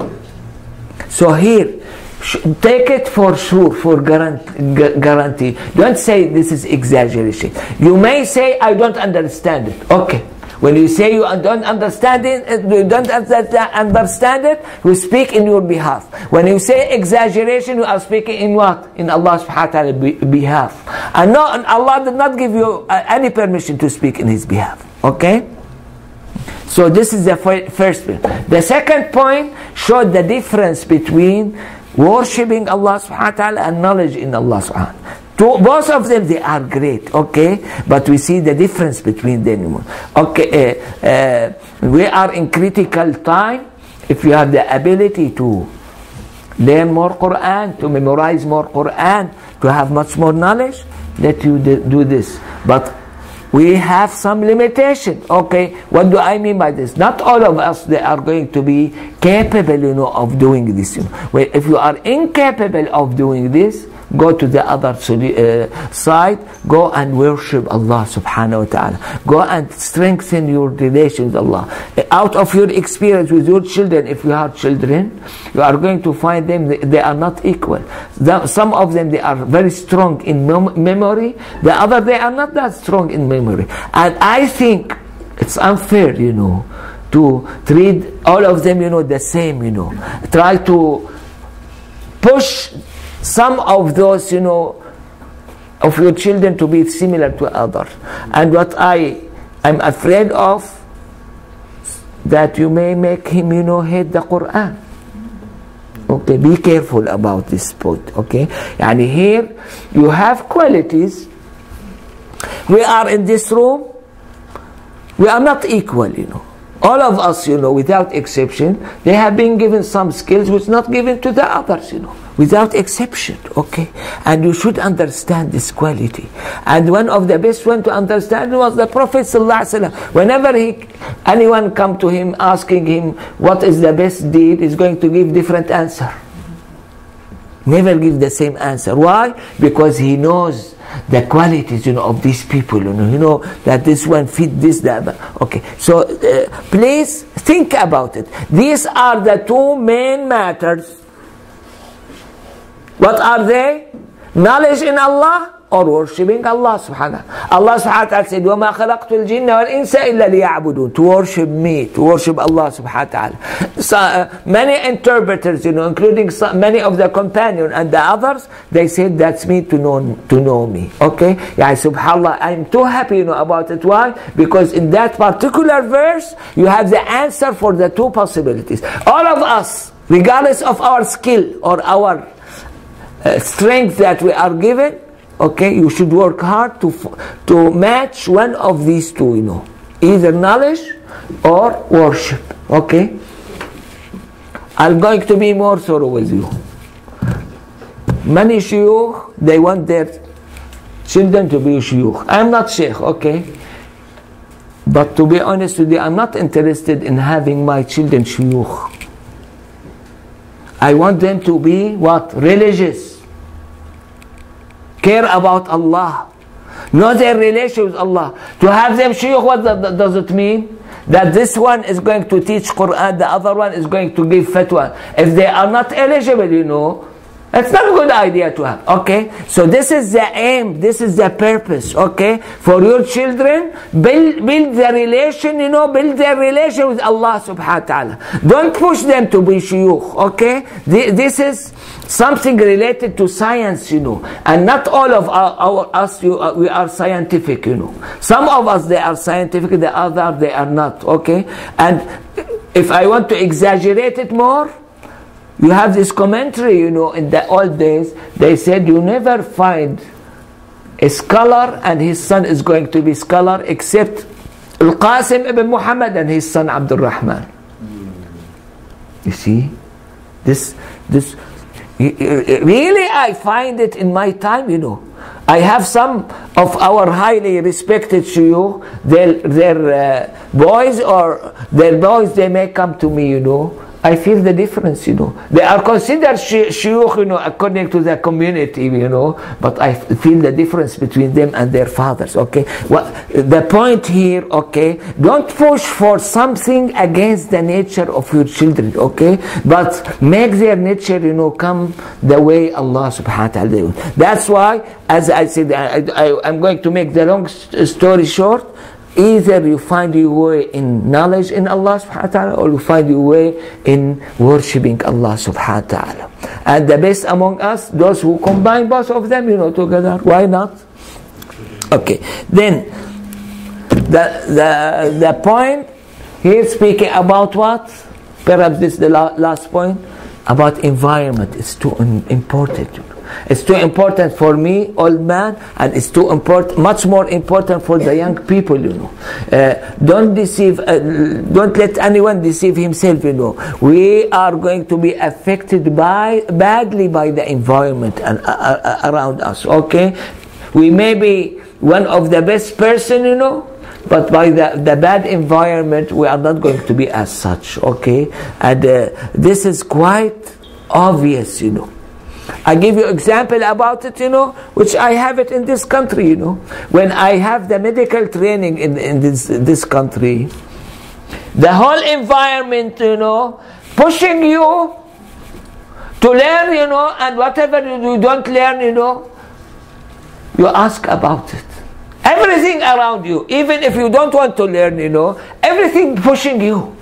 So here, take it for sure, for guarantee. Don't say this is exaggeration. You may say, I don't understand it. Okay. When you say you don't understand it, you don't understand it, we speak in your behalf. When you say exaggeration, you are speaking in what? In Allah subhanahu wa ta'ala behalf. And no, Allah did not give you any permission to speak in His behalf. Okay? So this is the first point. The second point showed the difference between worshipping Allah subhanahu wa ta'ala and knowledge in Allah subhanahu wa ta'ala. Both of them, they are great, okay? But we see the difference between them. Okay, uh, uh, we are in critical time. If you have the ability to learn more Quran, to memorize more Quran, to have much more knowledge, let you do this. But we have some limitation. Okay, what do I mean by this? Not all of us, they are going to be capable, you know, of doing this. You know. Well, if you are incapable of doing this, go to the other uh, side, go and worship Allah subhanahu wa ta'ala. Go and strengthen your relation with Allah. Out of your experience with your children, if you have children, you are going to find them, they are not equal. Some of them, they are very strong in mem memory. The other, they are not that strong in memory. And I think it's unfair, you know, to treat all of them, you know, the same, you know. Try to push some of those, you know, of your children to be similar to others. And what I am afraid of, that you may make him, you know, hate the Quran. Okay, be careful about this point, okay? And here, you have qualities. We are in this room, we are not equal, you know. all of us, you know, without exception, they have been given some skills which not given to the others, you know, without exception, okay? And you should understand this quality. And one of the best one to understand was the Prophet ﷺ. Whenever he, anyone come to him asking him what is the best deed, he's going to give different answer. Never give the same answer. Why? Because he knows the qualities, you know, of these people. You know, you know that this one fit this, that. Okay. So uh, please think about it. These are the two main matters. What are they? Knowledge in Allah or worshipping Allah subhanahu. Allah subhanahu wa ta'ala said, وَمَا خَلَقْتُ الْجِنَّ وَالْإِنسَ إِلَّا لِيَعْبُدُونَ. To worship me, to worship Allah subhanahu wa ta'ala. So, uh, many interpreters, you know, including some, many of the companions and the others, they said that's me to know, to know me. Okay? Yeah, subhanallah, I'm too happy, you know, about it. Why? Because in that particular verse, you have the answer for the two possibilities. All of us, regardless of our skill or our uh, strength that we are given, okay, you should work hard to to match one of these two, you know, either knowledge or worship. Okay, I'm going to be more thorough with you. Many shuyukh, they want their children to be shuyukh. I'm not sheikh, okay, but to be honest with you, I'm not interested in having my children shuyukh. I want them to be what? Religious. Care about Allah. Know their relation with Allah. To have them shuyukh, what does it mean? That this one is going to teach Quran, the other one is going to give fatwa. If they are not eligible, you know, it's not a good idea to have. Okay? So this is the aim, this is the purpose, okay? For your children, build, build the relation, you know, build their relation with Allah subhanahu wa ta'ala. Don't push them to be shuyukh, okay? This is something related to science, you know. And not all of our, our us, you, uh, we are scientific, you know. Some of us, they are scientific, the other, they are not, okay? And if I want to exaggerate it more, you have this commentary, you know, in the old days, they said you never find a scholar and his son is going to be scholar except Al-Qasim ibn Muhammad and his son Abdul Rahman. You see? This, this, really I find it in my time, you know. I have some of our highly respected shuyukh, their, their uh, boys or their boys, they may come to me, you know. I feel the difference, you know. They are considered shuyukh, you know, according to the community, you know, but I feel the difference between them and their fathers, okay? Well, the point here, okay, don't push for something against the nature of your children, okay? But make their nature, you know, come the way Allah subhanahu wa ta'ala. That's why, as I said, I, I, I'm going to make the long story short. Either you find your way in knowledge in Allah subhanahu wa ta'ala, or you find your way in worshipping Allah subhanahu wa ta'ala. And the best among us, those who combine both of them, you know, together. Why not? Okay. Then, the, the, the point here speaking about what? Perhaps this is the la last point. About environment. It's too important. It's too important for me, old man, and it's too important, much more important for the young people, you know. Uh, don't deceive, uh, don't let anyone deceive himself, you know. We are going to be affected by badly by the environment and uh, uh, around us, okay? We may be one of the best person, you know, but by the, the bad environment, we are not going to be as such, okay? And uh, this is quite obvious, you know. I give you example about it, you know, which I have it in this country, you know. When I have the medical training in, in this, this country, the whole environment, you know, pushing you to learn, you know, and whatever you don't learn, you know, you ask about it. Everything around you, even if you don't want to learn, you know, everything pushing you.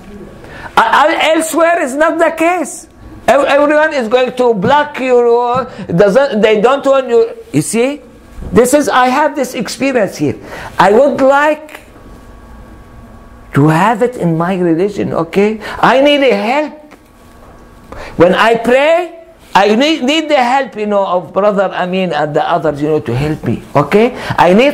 Uh, elsewhere is not the case. Everyone is going to block you, doesn't, they don't want you. You see, this is, I have this experience here. I would like to have it in my religion, okay? I need a help. When I pray, I need, need the help, you know, of Brother Amin and the others, you know, to help me, okay? I need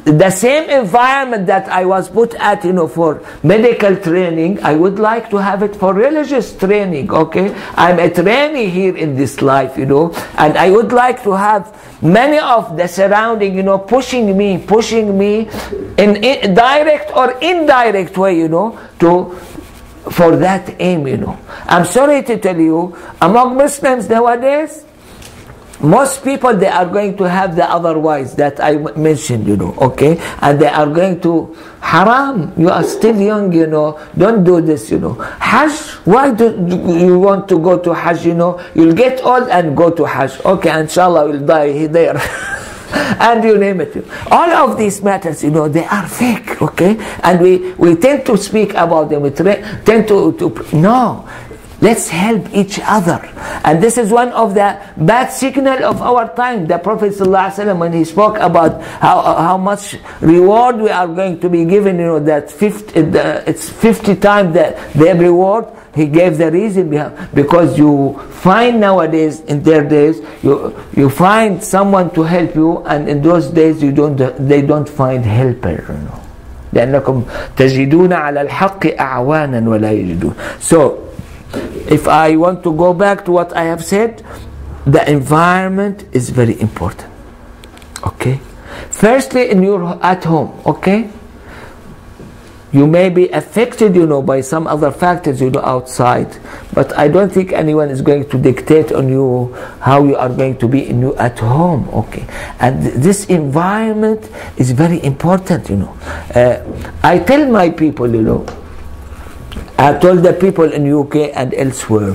the same environment that I was put at, you know, for medical training, I would like to have it for religious training, okay? I'm a trainee here in this life, you know, and I would like to have many of the surrounding, you know, pushing me, pushing me in, in direct or indirect way, you know, to for that aim, you know. I'm sorry to tell you, among Muslims nowadays, most people, they are going to have the otherwise that I mentioned, you know, okay? And they are going to, haram, you are still young, you know, don't do this, you know. Hajj, why do you want to go to Hajj, you know? You'll get old and go to Hajj. Okay, inshallah, we'll die there. And you name it. All of these matters, you know, they are fake, okay? And we, we tend to speak about them. We tend to, to, no. Let's help each other. And this is one of the bad signal of our time. The Prophet ﷺ, when he spoke about how, how much reward we are going to be given, you know, that fifty, it's fifty times the, the reward, he gave the reason behind. Because you find nowadays, in their days, you, you find someone to help you, and in those days you don't, they don't find helper, you know. لأنكم تجدون على الحق أعوانا ولا يجدون. So, if I want to go back to what I have said, the environment is very important. Okay? Firstly, in your at home, okay? You may be affected, you know, by some other factors, you know, outside. But I don't think anyone is going to dictate on you how you are going to be in you at home, okay? And th this environment is very important, you know. Uh, I tell my people, you know, I told the people in U K and elsewhere,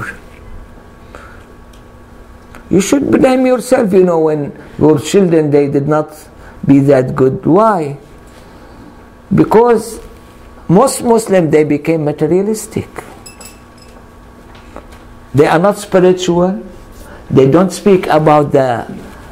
you should blame yourself, you know, when your children, they did not be that good. Why? Because most Muslims, they became materialistic. They are not spiritual. They don't speak about the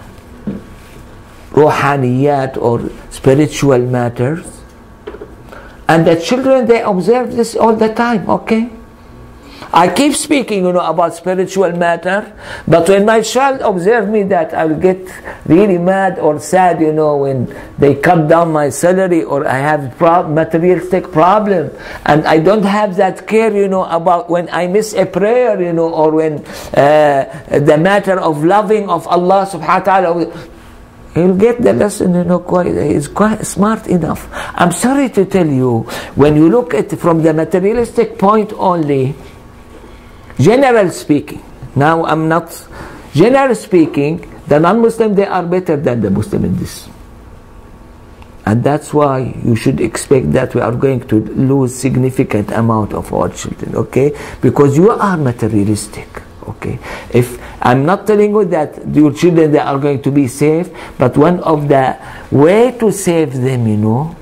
ruhaniyat or spiritual matters. And the children, they observe this all the time, okay? I keep speaking, you know, about spiritual matter, but when my child observes me that, I will get really mad or sad, you know, when they cut down my salary, or I have pro materialistic problem, and I don't have that care, you know, about when I miss a prayer, you know, or when uh, the matter of loving of Allah subhanahu wa ta'ala, he'll get the lesson, you know, quite, he's quite smart enough. I'm sorry to tell you, when you look at it from the materialistic point only, general speaking, now I'm not, general speaking, the non-Muslim, they are better than the Muslim in this. And that's why you should expect that we are going to lose significant amount of our children, okay? Because you are materialistic. Okay, if I'm not telling you that your children, they are going to be safe, but one of the way to save them, you know,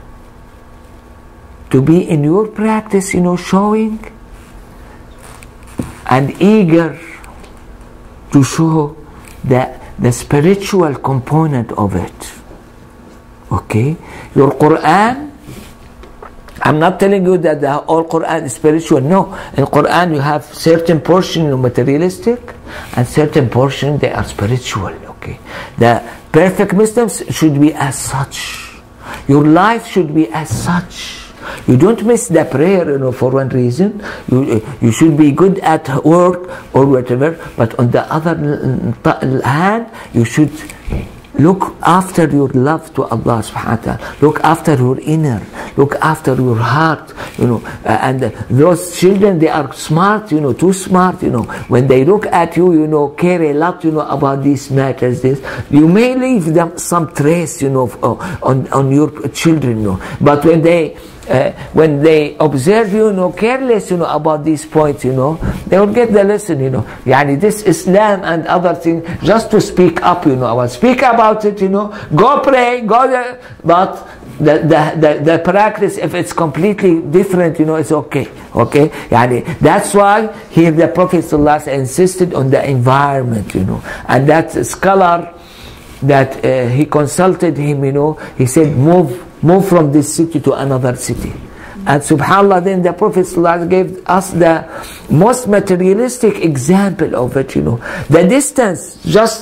to be in your practice, you know, showing and eager to show the the spiritual component of it. Okay, your Quran, I'm not telling you that the whole Quran is spiritual. No, in Quran you have certain portion materialistic and certain portion they are spiritual. Okay, the perfect Muslims should be as such. Your life should be as such. You don't miss the prayer, you know, for one reason. You you should be good at work or whatever. But on the other hand, you should look after your love to Allah subhanahu wa ta'ala. Look after your inner. Look after your heart. You know, uh, and uh, those children, they are smart, you know, too smart, you know. When they look at you, you know, care a lot, you know, about these matters. This, you may leave them some trace, you know, uh, on on your children, you know. But when they Uh, when they observe you, you know, careless, you know, about these points, you know, they will get the lesson, you know. Yani this Islam and other things, just to speak up, you know, I speak about it, you know, go pray, go there, but the, the, the, the practice, if it's completely different, you know, it's okay, okay? Yani that's why here the Prophet ﷺ insisted on the environment, you know, and that scholar that uh, he consulted him, you know, he said, move Move from this city to another city. And subhanAllah, then the Prophet ﷺ gave us the most materialistic example of it, you know. The distance, just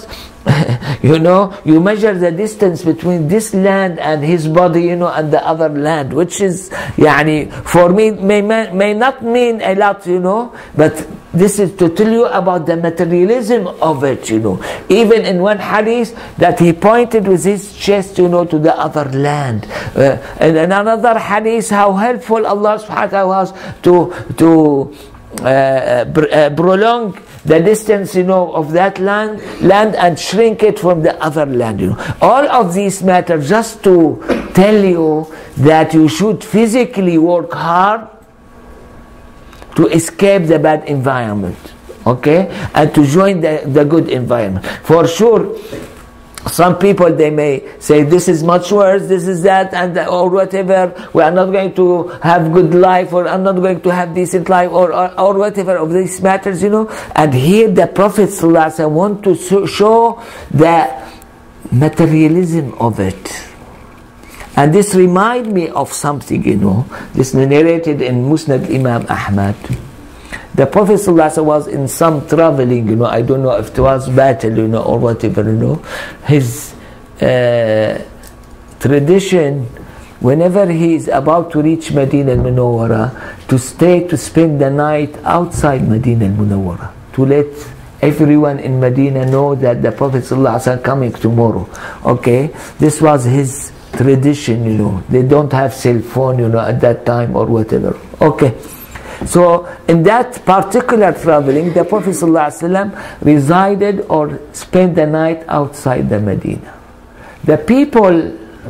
You know, you measure the distance between this land and his body, you know, and the other land, which is, yani, for me, may, may not mean a lot, you know, but this is to tell you about the materialism of it, you know. Even in one hadith that he pointed with his chest, you know, to the other land. Uh, and in another hadith, how helpful Allah subhanahu wa ta'ala was to, to uh, uh, prolong the distance, you know, of that land, land and shrink it from the other land, you know. All of these matter just to tell you that you should physically work hard to escape the bad environment, okay, and to join the, the good environment. For sure, some people, they may say this is much worse, this is that, and or whatever, we are not going to have good life, or I'm not going to have decent life, or, or, or whatever of these matters, you know. And here the Prophet ﷺ want to show the materialism of it. And this remind me of something, you know. This narrated in Musnad Imam Ahmad. The Prophet ﷺ was in some traveling, you know, I don't know if it was battle, you know, or whatever, you know. His uh, tradition, whenever he is about to reach Medina al-Munawwara, to stay, to spend the night outside Medina al-Munawwara, to let everyone in Medina know that the Prophet ﷺ is coming tomorrow. Okay, this was his tradition, you know. They don't have cell phone, you know, at that time or whatever. Okay. So in that particular traveling, the Prophet ﷺ resided or spent the night outside the Medina. The people,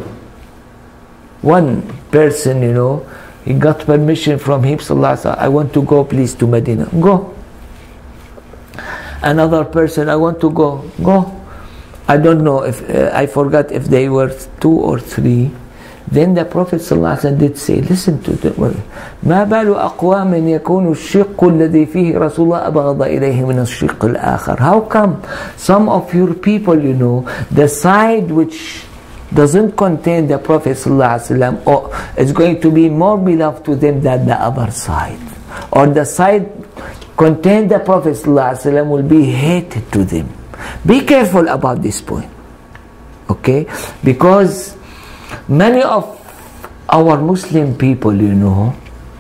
one person, you know, he got permission from him, ﷺ, I want to go please to Medina. Go. Another person, I want to go. Go. I don't know if, uh, I forgot if they were two or three. Then the Prophet ﷺ did say, listen to them. ما بال أقوام يكون الشق الذي فيه رسول الله أبغض إليه من الشق الآخر. How come some of your people, you know, the side which doesn't contain the Prophet ﷺ or is going to be more beloved to them than the other side, or the side contain the Prophet ﷺ will be hated to them. Be careful about this point, okay? Because many of our Muslim people, you know,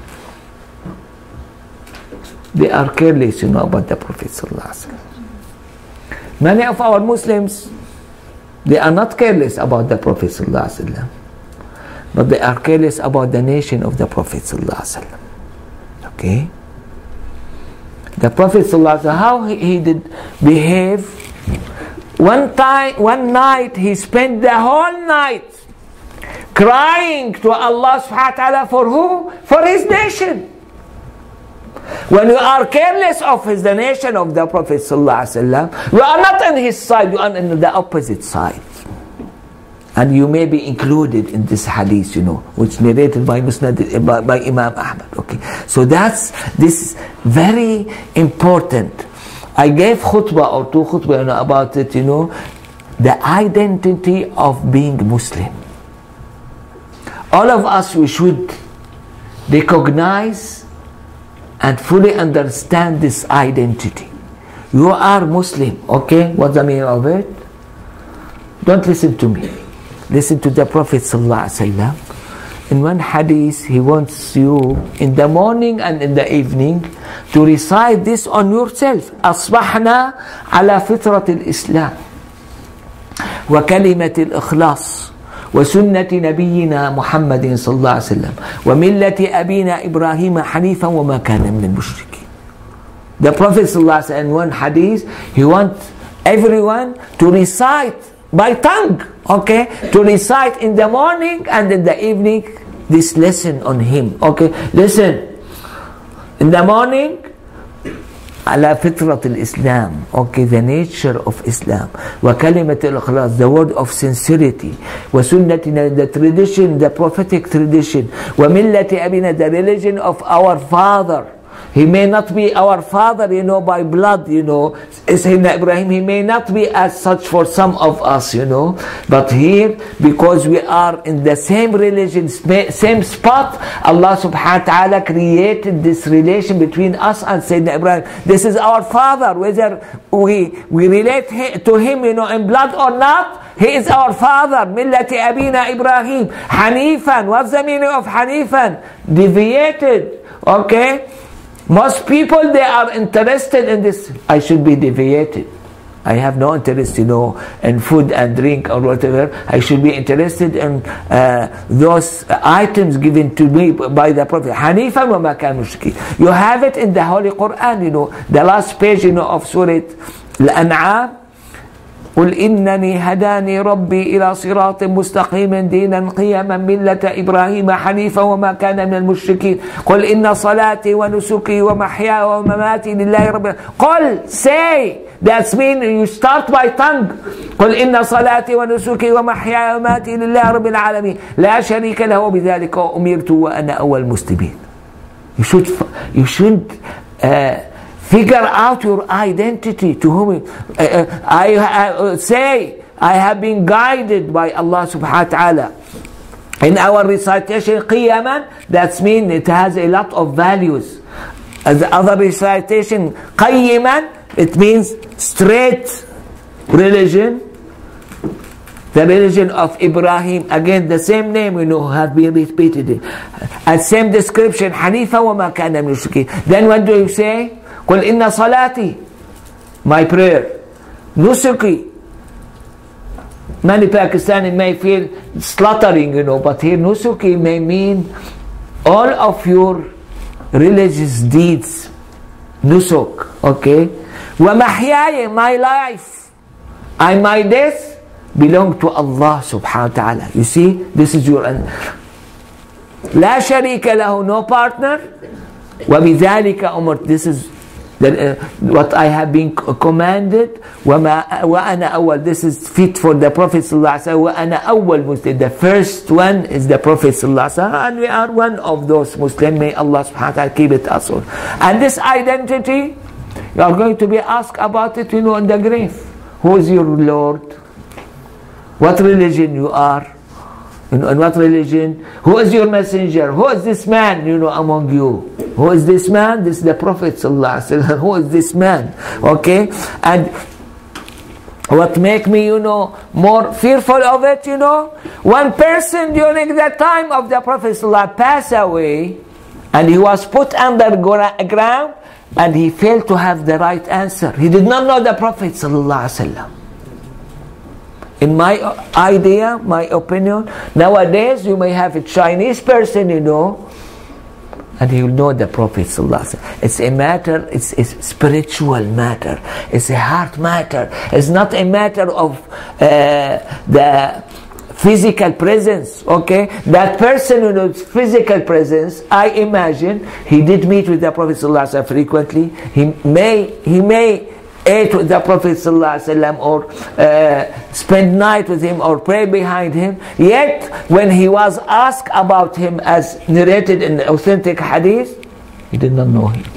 they are careless, you know, about the Prophet ﷺ. Many of our Muslims, they are not careless about the Prophet ﷺ, but they are careless about the nation of the Prophet ﷺ. Okay? The Prophet ﷺ, how he, he did behave. One time, one night, he spent the whole night crying to Allah subhanahu wa ta'ala for who? For his nation. When you are careless of his, the nation of the Prophet ﷺ, you are not on his side, you are on the opposite side. And you may be included in this hadith, you know, which narrated by Musnad, by, by Imam Ahmad. Okay, so that's this very important. I gave khutbah or two khutbah, you know, about it, you know, the identity of being Muslim. All of us, we should recognize and fully understand this identity. You are Muslim, okay? What's the meaning of it? Don't listen to me. Listen to the Prophet ﷺ. In one hadith, he wants you in the morning and in the evening to recite this on yourself. أصبحنا على فطرة الإسلام وكلمة الإخلاص وسنة نبينا محمد صلى الله عليه وسلم وملة أبينا إبراهيم حنيفا وما كان من المشركين. The Prophet ﷺ, in one hadith, he wants everyone to recite by tongue, okay, to recite in the morning and in the evening this lesson on him. Okay, listen. In the morning, على فطرة الإسلام, okay, the nature of Islam, وكلمة الإخلاص, the word of sincerity, وسنة, the tradition, the prophetic tradition, وملة أبينا, the religion of our father, He may not be our father, you know, by blood, you know, Sayyidina Ibrahim. He may not be as such for some of us, you know. But here, because we are in the same religion, same spot, Allah subhanahu wa ta'ala created this relation between us and Sayyidina Ibrahim. This is our father, whether we, we relate to him, you know, in blood or not. He is our father. Millati Abina Ibrahim. Hanifan. What's the meaning of Hanifan? Deviated. Okay? Most people, they are interested in this. I should be deviated. I have no interest, you know, in food and drink or whatever. I should be interested in uh, those items given to me by the Prophet. Hanifan wa ma kan mushriki. You have it in the Holy Quran, you know, the last page, you know, of Surah Al-An'am. قل إنني هداني ربي إلى صراط مستقيم دينا قيما ملة إبراهيم حنيفا وما كان من المشركين قل إن صلاتي ونسكي ومحياي ومماتي لله رب قل say that's mean you start by tongue قل إن صلاتي ونسكي ومحياي ومماتي لله رب العالمين لا شريك له وبذلك أمرت وأنا أول المسلمين. You should you should uh, figure out your identity to whom uh, uh, I uh, say I have been guided by Allah subhanahu wa ta'ala. In our recitation qiyaman, that means it has a lot of values. As the other recitation qayyiman, it means straight religion. The religion of Ibrahim, again the same name, you know, have been repeated. And same description, Hanifa wa ma kana min al-mushrikin. Then what do you say? قل إن صلاتي, my prayer, nusuki. Many Pakistanis may feel slaughtering, you know, but here nusuki may mean all of your religious deeds. Nusuk, okay? Wa mahyaya, my life, and my death belong to Allah subhanahu wa ta'ala. You see, this is your... La sharika lahu, no partner. Wa bidhalika umar, this is That, uh, what I have been commanded. وَمَا وَأَنَا أَوَّلْ, this is fit for the Prophet sallallahu alaihi wasallam. وَأَنَا أَوَّلْ Muslim, the first one is the Prophet sallallahu alaihi wasallam, and we are one of those Muslims. May Allah subhanahu wa ta'ala keep it us all. And this identity, you are going to be asked about it, you know, in the grave. Who is your Lord? What religion you are? In, in what religion? Who is your messenger? Who is this man, you know, among you? Who is this man? This is the Prophet sallallahu alaihi wasallam. Who is this man? Okay? And what make me, you know, more fearful of it, you know? One person during the time of the Prophet sallallahu alaihi wasallam passed away, and he was put under ground, and he failed to have the right answer. He did not know the Prophet sallallahu alaihi wasallam. In my idea, my opinion, nowadays you may have a Chinese person, you know, and he will know the Prophet sallallahu alaihi wasallam. It's a matter, it's a spiritual matter. It's a heart matter. It's not a matter of uh, the physical presence, okay? That person who knows physical presence, I imagine, he did meet with the Prophet sallallahu alaihi wasallam frequently. He may, he may ate with the Prophet ﷺ, or uh, spend night with him, or pray behind him. Yet when he was asked about him, as narrated in the authentic hadith, he did not know him.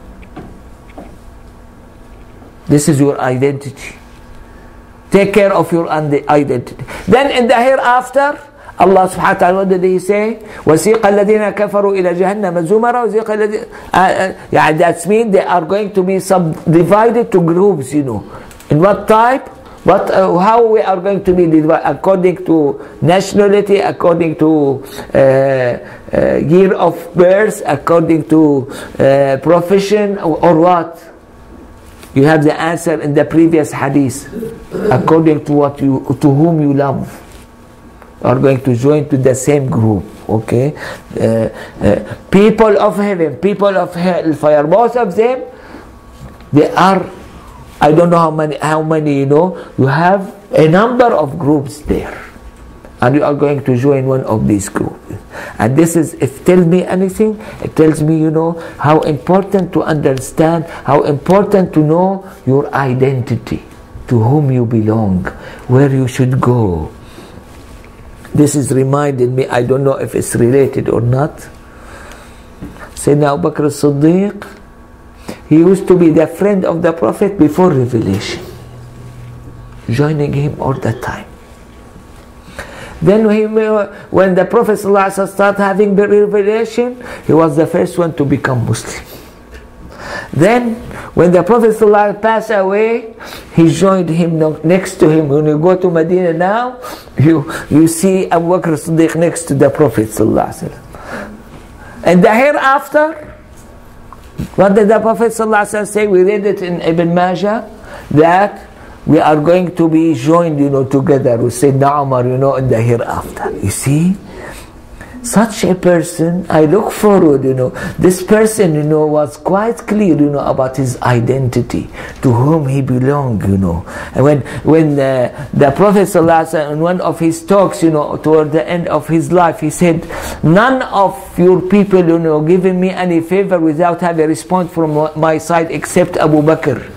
This is your identity. Take care of your identity. Then in the hereafter, Allah subhanahu wa ta'ala, what did he say? وَسِيقَ الَّذِينَ كَفَرُوا إِلَى جَهَنَّمَ زُمَرًا وَسِيقَ الَّذِينَ, yeah, that means they are going to be subdivided to groups, you know. In what type? What, uh, how we are going to be divided? According to nationality, according to uh, uh, year of birth, according to uh, profession, or, or what? You have the answer in the previous hadith. According to what you, to whom you love, are going to join to the same group, okay? Uh, uh, people of heaven, people of hellfire, both of them, they are, I don't know how many, how many, you know, you have a number of groups there, and you are going to join one of these groups. And this is, if it tells me anything, it tells me, you know, how important to understand, how important to know your identity, to whom you belong, where you should go. This is reminding me, I don't know if it's related or not. Sayyidina Abu Bakr as-Siddiq, he used to be the friend of the Prophet before revelation, joining him all the time. Then when the Prophet ﷺ started having the revelation, he was the first one to become Muslim. Then when the Prophet ﷺ passed away, he joined him next to him. When you go to Medina now, you, you see Abu Bakr as-Siddiq next to the Prophet ﷺ. And the hereafter, what did the Prophet ﷺ say? We read it in Ibn Majah, that we are going to be joined, you know, together with Sayyidina Umar, you know, in the hereafter. You see? Such a person, I look forward, you know, this person, you know, was quite clear, you know, about his identity, to whom he belonged, you know. And when, when uh, the Prophet ﷺ, in one of his talks, you know, toward the end of his life, he said, none of your people, you know, giving me any favor without having a response from my side except Abu Bakr.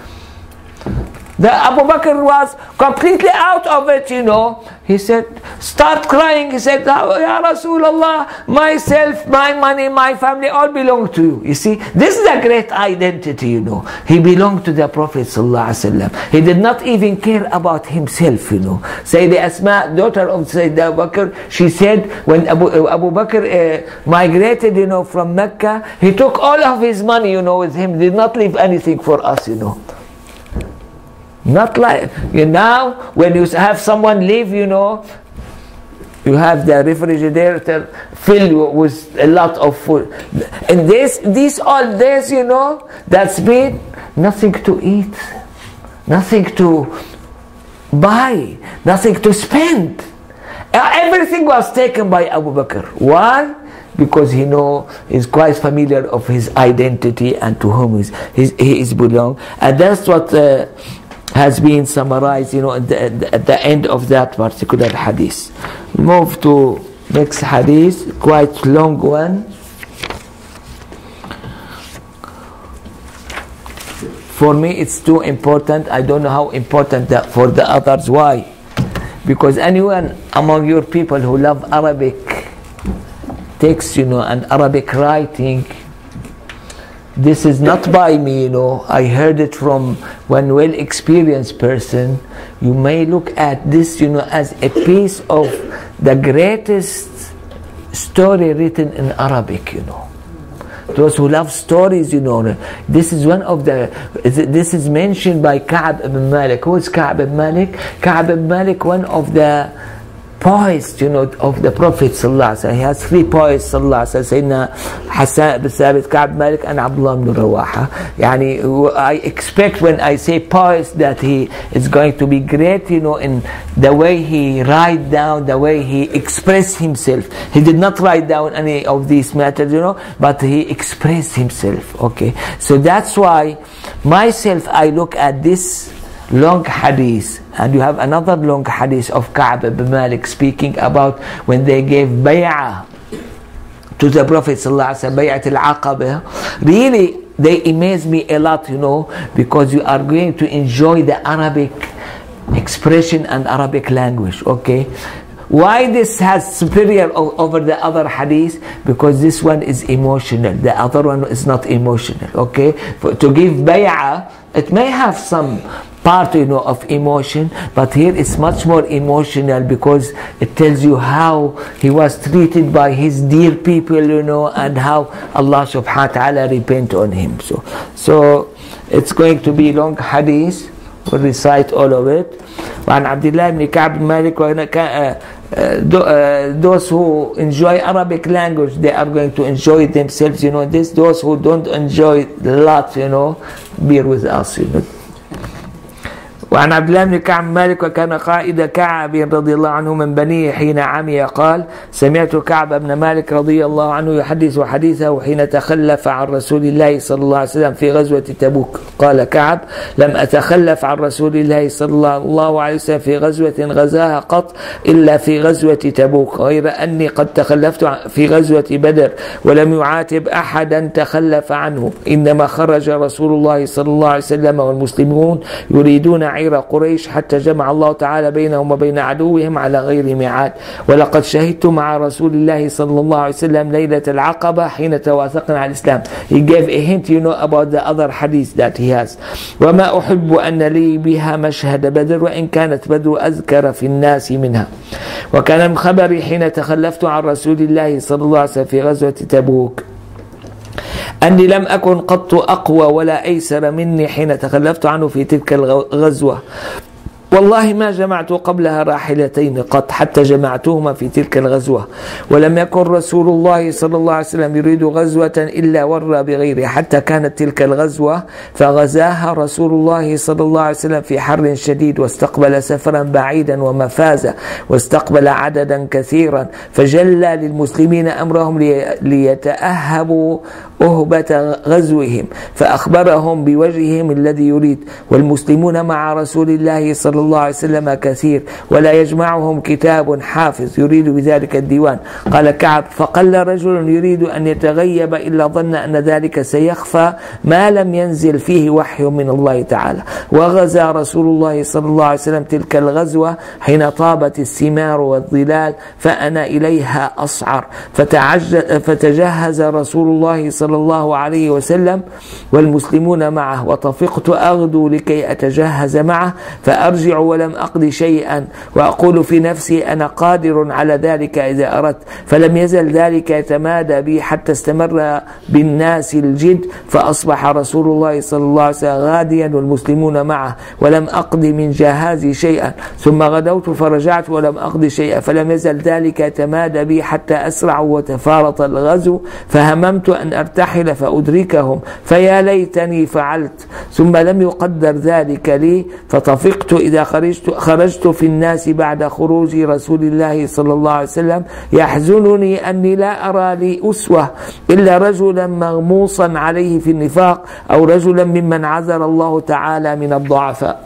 The Abu Bakr was completely out of it, you know. He said, start crying. He said, Ya Rasulullah, myself, my money, my family, all belong to you. You see, this is a great identity, you know. He belonged to the Prophet ﷺ. He did not even care about himself, you know. Sayyida Asma, daughter of Sayyidina Abu Bakr, she said, when Abu, Abu Bakr uh, migrated, you know, from Mecca, he took all of his money, you know, with him. Did not leave anything for us, you know. Not like, you know, when you have someone leave, you know, you have the refrigerator filled with a lot of food. And this, these all days, you know, that's been nothing to eat, nothing to buy, nothing to spend. Everything was taken by Abu Bakr. Why? Because he know is quite familiar of his identity and to whom is, his, he is belong. And that's what uh, has been summarized, you know, at the, at the end of that particular hadith. Move to next hadith, quite long one. For me, it's too important. I don't know how important that for the others. Why? Because anyone among your people who love Arabic text, you know, and Arabic writing, this is not by me, you know. I heard it from one well-experienced person. You may look at this, you know, as a piece of the greatest story written in Arabic, you know. Those who love stories, you know, this is one of the, this is mentioned by Ka'b ibn Malik. Who is Ka'b ibn Malik? Ka'b ibn Malik, one of the poets, you know, of the Prophet sallallahu alaihi wasallam. He has three poets sallallahu alaihi wasallam, Sayyidina Hassan ibn Thabit, Ka'b Malik, and Abdullah ibn Rawaha. Yani, I expect when I say poets that he is going to be great, you know, in the way he write down, the way he expressed himself. He did not write down any of these matters, you know, but he expressed himself. Okay, so that's why myself I look at this long hadith, and you have another long hadith of Ka'b ibn Malik speaking about when they gave bay'ah to the Prophet sallallahu alaihi wasallam, bay'at al-aqabah. Really, they amaze me a lot, you know, because you are going to enjoy the Arabic expression and Arabic language. Okay, why this has superior over the other hadith? Because this one is emotional, the other one is not emotional. Okay, For, to give bay'ah, it may have some part, you know, of emotion, but here it's much more emotional because it tells you how he was treated by his dear people, you know, and how Allah subhanahu wa ta'ala repent on him. So, so it's going to be long hadith. We'll recite all of it. وعن عبد الله بن كعب بن مالك, those who enjoy Arabic language, they are going to enjoy themselves, you know. This, those who don't enjoy a lot, you know, bear with us, you know. وعن عبد الله بن كعب مالك وكان قائد كعب رضي الله عنه من بنيه حين عمي قال سمعت كعب بن مالك رضي الله عنه يحدث حديثه حين تخلف عن رسول الله صلى الله عليه وسلم في غزوة تبوك. قال كعب لم أتخلف عن رسول الله صلى الله عليه وسلم في غزوة غزاها قط إلا في غزوة تبوك، غير أني قد تخلفت في غزوة بدر ولم يعاتب أحدا تخلف عنه، إنما خرج رسول الله صلى الله عليه وسلم والمسلمون يريدون معير قريش حتى جمع الله تعالى بينهم وبين عدوهم على غير ميعاد. ولقد شهدت مع رسول الله صلى الله عليه وسلم ليلة العقبة حين تواثقنا على الإسلام. He gave a hint, you know, about the other hadith that he has. وما أحب أن لي بها مشهد بدر وإن كانت بدر أذكر في الناس منها. وكان من خبري حين تخلفت عن رسول الله صلى الله عليه وسلم في غزوة تبوك أني لم أكن قط أقوى ولا أيسر مني حين تخلفت عنه في تلك الغزوة. والله ما جمعت قبلها راحلتين قط حتى جمعتهما في تلك الغزوة. ولم يكن رسول الله صلى الله عليه وسلم يريد غزوة إلا ورى بغيره حتى كانت تلك الغزوة فغزاها رسول الله صلى الله عليه وسلم في حر شديد واستقبل سفرا بعيدا ومفازا واستقبل عددا كثيرا فجلى للمسلمين أمرهم ليتأهبوا أهبة غزوهم فأخبرهم بوجههم الذي يريد. والمسلمون مع رسول الله صلى الله عليه وسلم كثير ولا يجمعهم كتاب حافظ يريد بذلك الديوان. قال كعب فقل رجل يريد أن يتغيب إلا ظن أن ذلك سيخفى ما لم ينزل فيه وحي من الله تعالى. وغزا رسول الله صلى الله عليه وسلم تلك الغزوة حين طابت الثمار والظلال فأنا إليها أصعر فتجهز رسول الله صلى الله عليه وسلم والمسلمون معه وطفقت أغدو لكي أتجهز معه فأرجع ولم أقض شيئا وأقول في نفسي أنا قادر على ذلك إذا أردت. فلم يزل ذلك يتمادى بي حتى استمر بالناس الجد فأصبح رسول الله صلى الله عليه وسلم غاديا والمسلمون معه ولم أقض من جهازي شيئا ثم غدوت فرجعت ولم أقض شيئا فلم يزل ذلك يتمادى بي حتى أسرع وتفارط الغزو فهممت أن أرتحل فأدركهم فيا ليتني فعلت ثم لم يقدر ذلك لي فطفقت إذا خرجت, خرجت في الناس بعد خروج رسول الله صلى الله عليه وسلم يحزنني أني لا أرى لي أسوة إلا رجلا مغموصا عليه في النفاق أو رجلا ممن عذر الله تعالى من الضعفاء.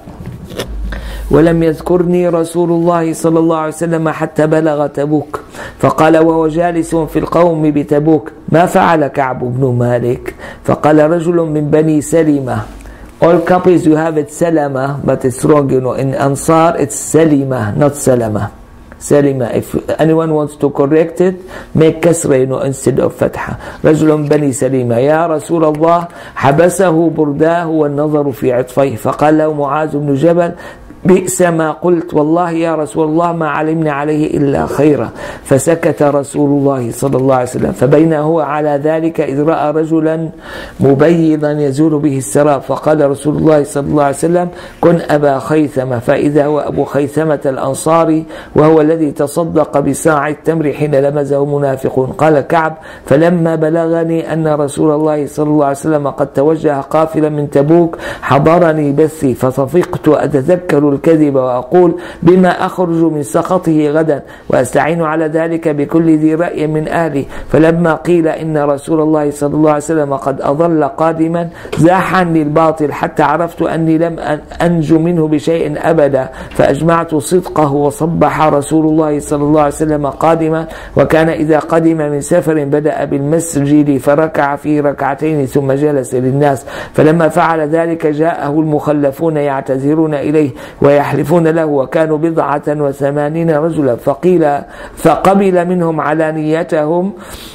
ولم يذكرني رسول الله صلى الله عليه وسلم حتى بلغ تبوك فقال وهو جالس في القوم بتبوك ما فعل كعب بن مالك؟ فقال رجل من بني سلمة. All copies you have it Salama, but it's wrong, you know. In Ansar it's Salima, not Salama. Salima. If anyone wants to correct it, make kasra, you know, instead of fatha. رجل بني سليمة يا رسول الله حبسه برداه والنظر في عطفيه فقال له معاذ بن جبل بئس ما قلت والله يا رسول الله ما علمنا عليه إلا خيرا. فسكت رسول الله صلى الله عليه وسلم فبين هو على ذلك إذ رأى رجلا مبيضا يزول به السراب فقال رسول الله صلى الله عليه وسلم كن أبا خيثمة فإذا هو أبو خيثمة الأنصاري وهو الذي تصدق بساع التمر حين لمزه منافقون. قال كعب فلما بلغني أن رسول الله صلى الله عليه وسلم قد توجه قافلا من تبوك حضرني بثي فطفقت أتذكر الكذب وأقول بما أخرج من سخطه غدا وأستعين على ذلك بكل ذي رأي من أهلي. فلما قيل إن رسول الله صلى الله عليه وسلم قد أظل قادما زاح عني الباطل حتى عرفت أني لم أنجو منه بشيء أبدا فأجمعت صدقه وصبح رسول الله صلى الله عليه وسلم قادما وكان إذا قدم من سفر بدأ بالمسجد فركع فيه ركعتين ثم جلس للناس فلما فعل ذلك جاءه المخلفون يعتذرون إليه ويحلفون له وكانوا بضعة وثمانين رجلا فقيل فقبل منهم علانيتهم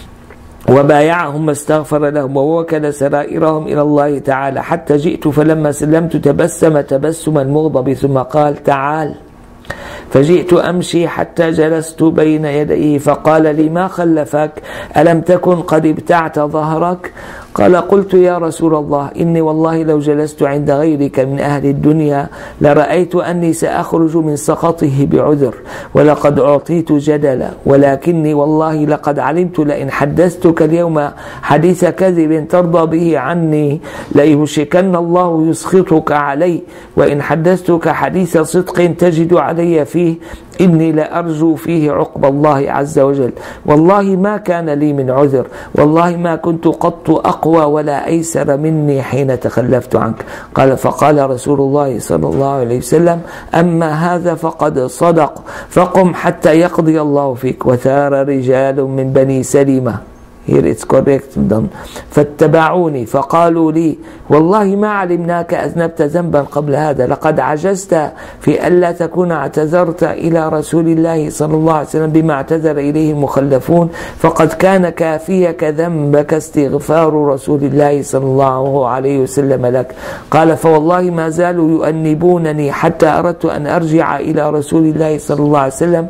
وبايعهم واستغفر لهم ووكل سرائرهم إلى الله تعالى حتى جئت فلما سلمت تبسم تبسم المغضب ثم قال تعال فجئت أمشي حتى جلست بين يديه فقال لي ما خلفك ألم تكن قد ابتعت ظهرك؟ قال قلت يا رسول الله إني والله لو جلست عند غيرك من أهل الدنيا لرأيت أني سأخرج من سخطه بعذر ولقد أعطيت جدلا ولكني والله لقد علمت لئن حدثتك اليوم حديث كذب ترضى به عني ليوشكن الله يسخطك علي وإن حدثتك حديث صدق تجد علي فيه إني لأرجو فيه عقب الله عز وجل والله ما كان لي من عذر والله ما كنت قط أقوى ولا أيسر مني حين تخلفت عنك. قال فقال رسول الله صلى الله عليه وسلم أما هذا فقد صدق فقم حتى يقضي الله فيك. وثار رجال من بني سلمة here it's correct done. فاتبعوني فقالوا لي والله ما علمناك أذنبت ذنبا قبل هذا، لقد عجزت في ألا تكون اعتذرت إلى رسول الله صلى الله عليه وسلم بما اعتذر إليه المخلفون، فقد كان كافيك ذنبك استغفار رسول الله صلى الله عليه وسلم لك. قال فوالله ما زالوا يؤنبونني حتى أردت أن أرجع إلى رسول الله صلى الله عليه وسلم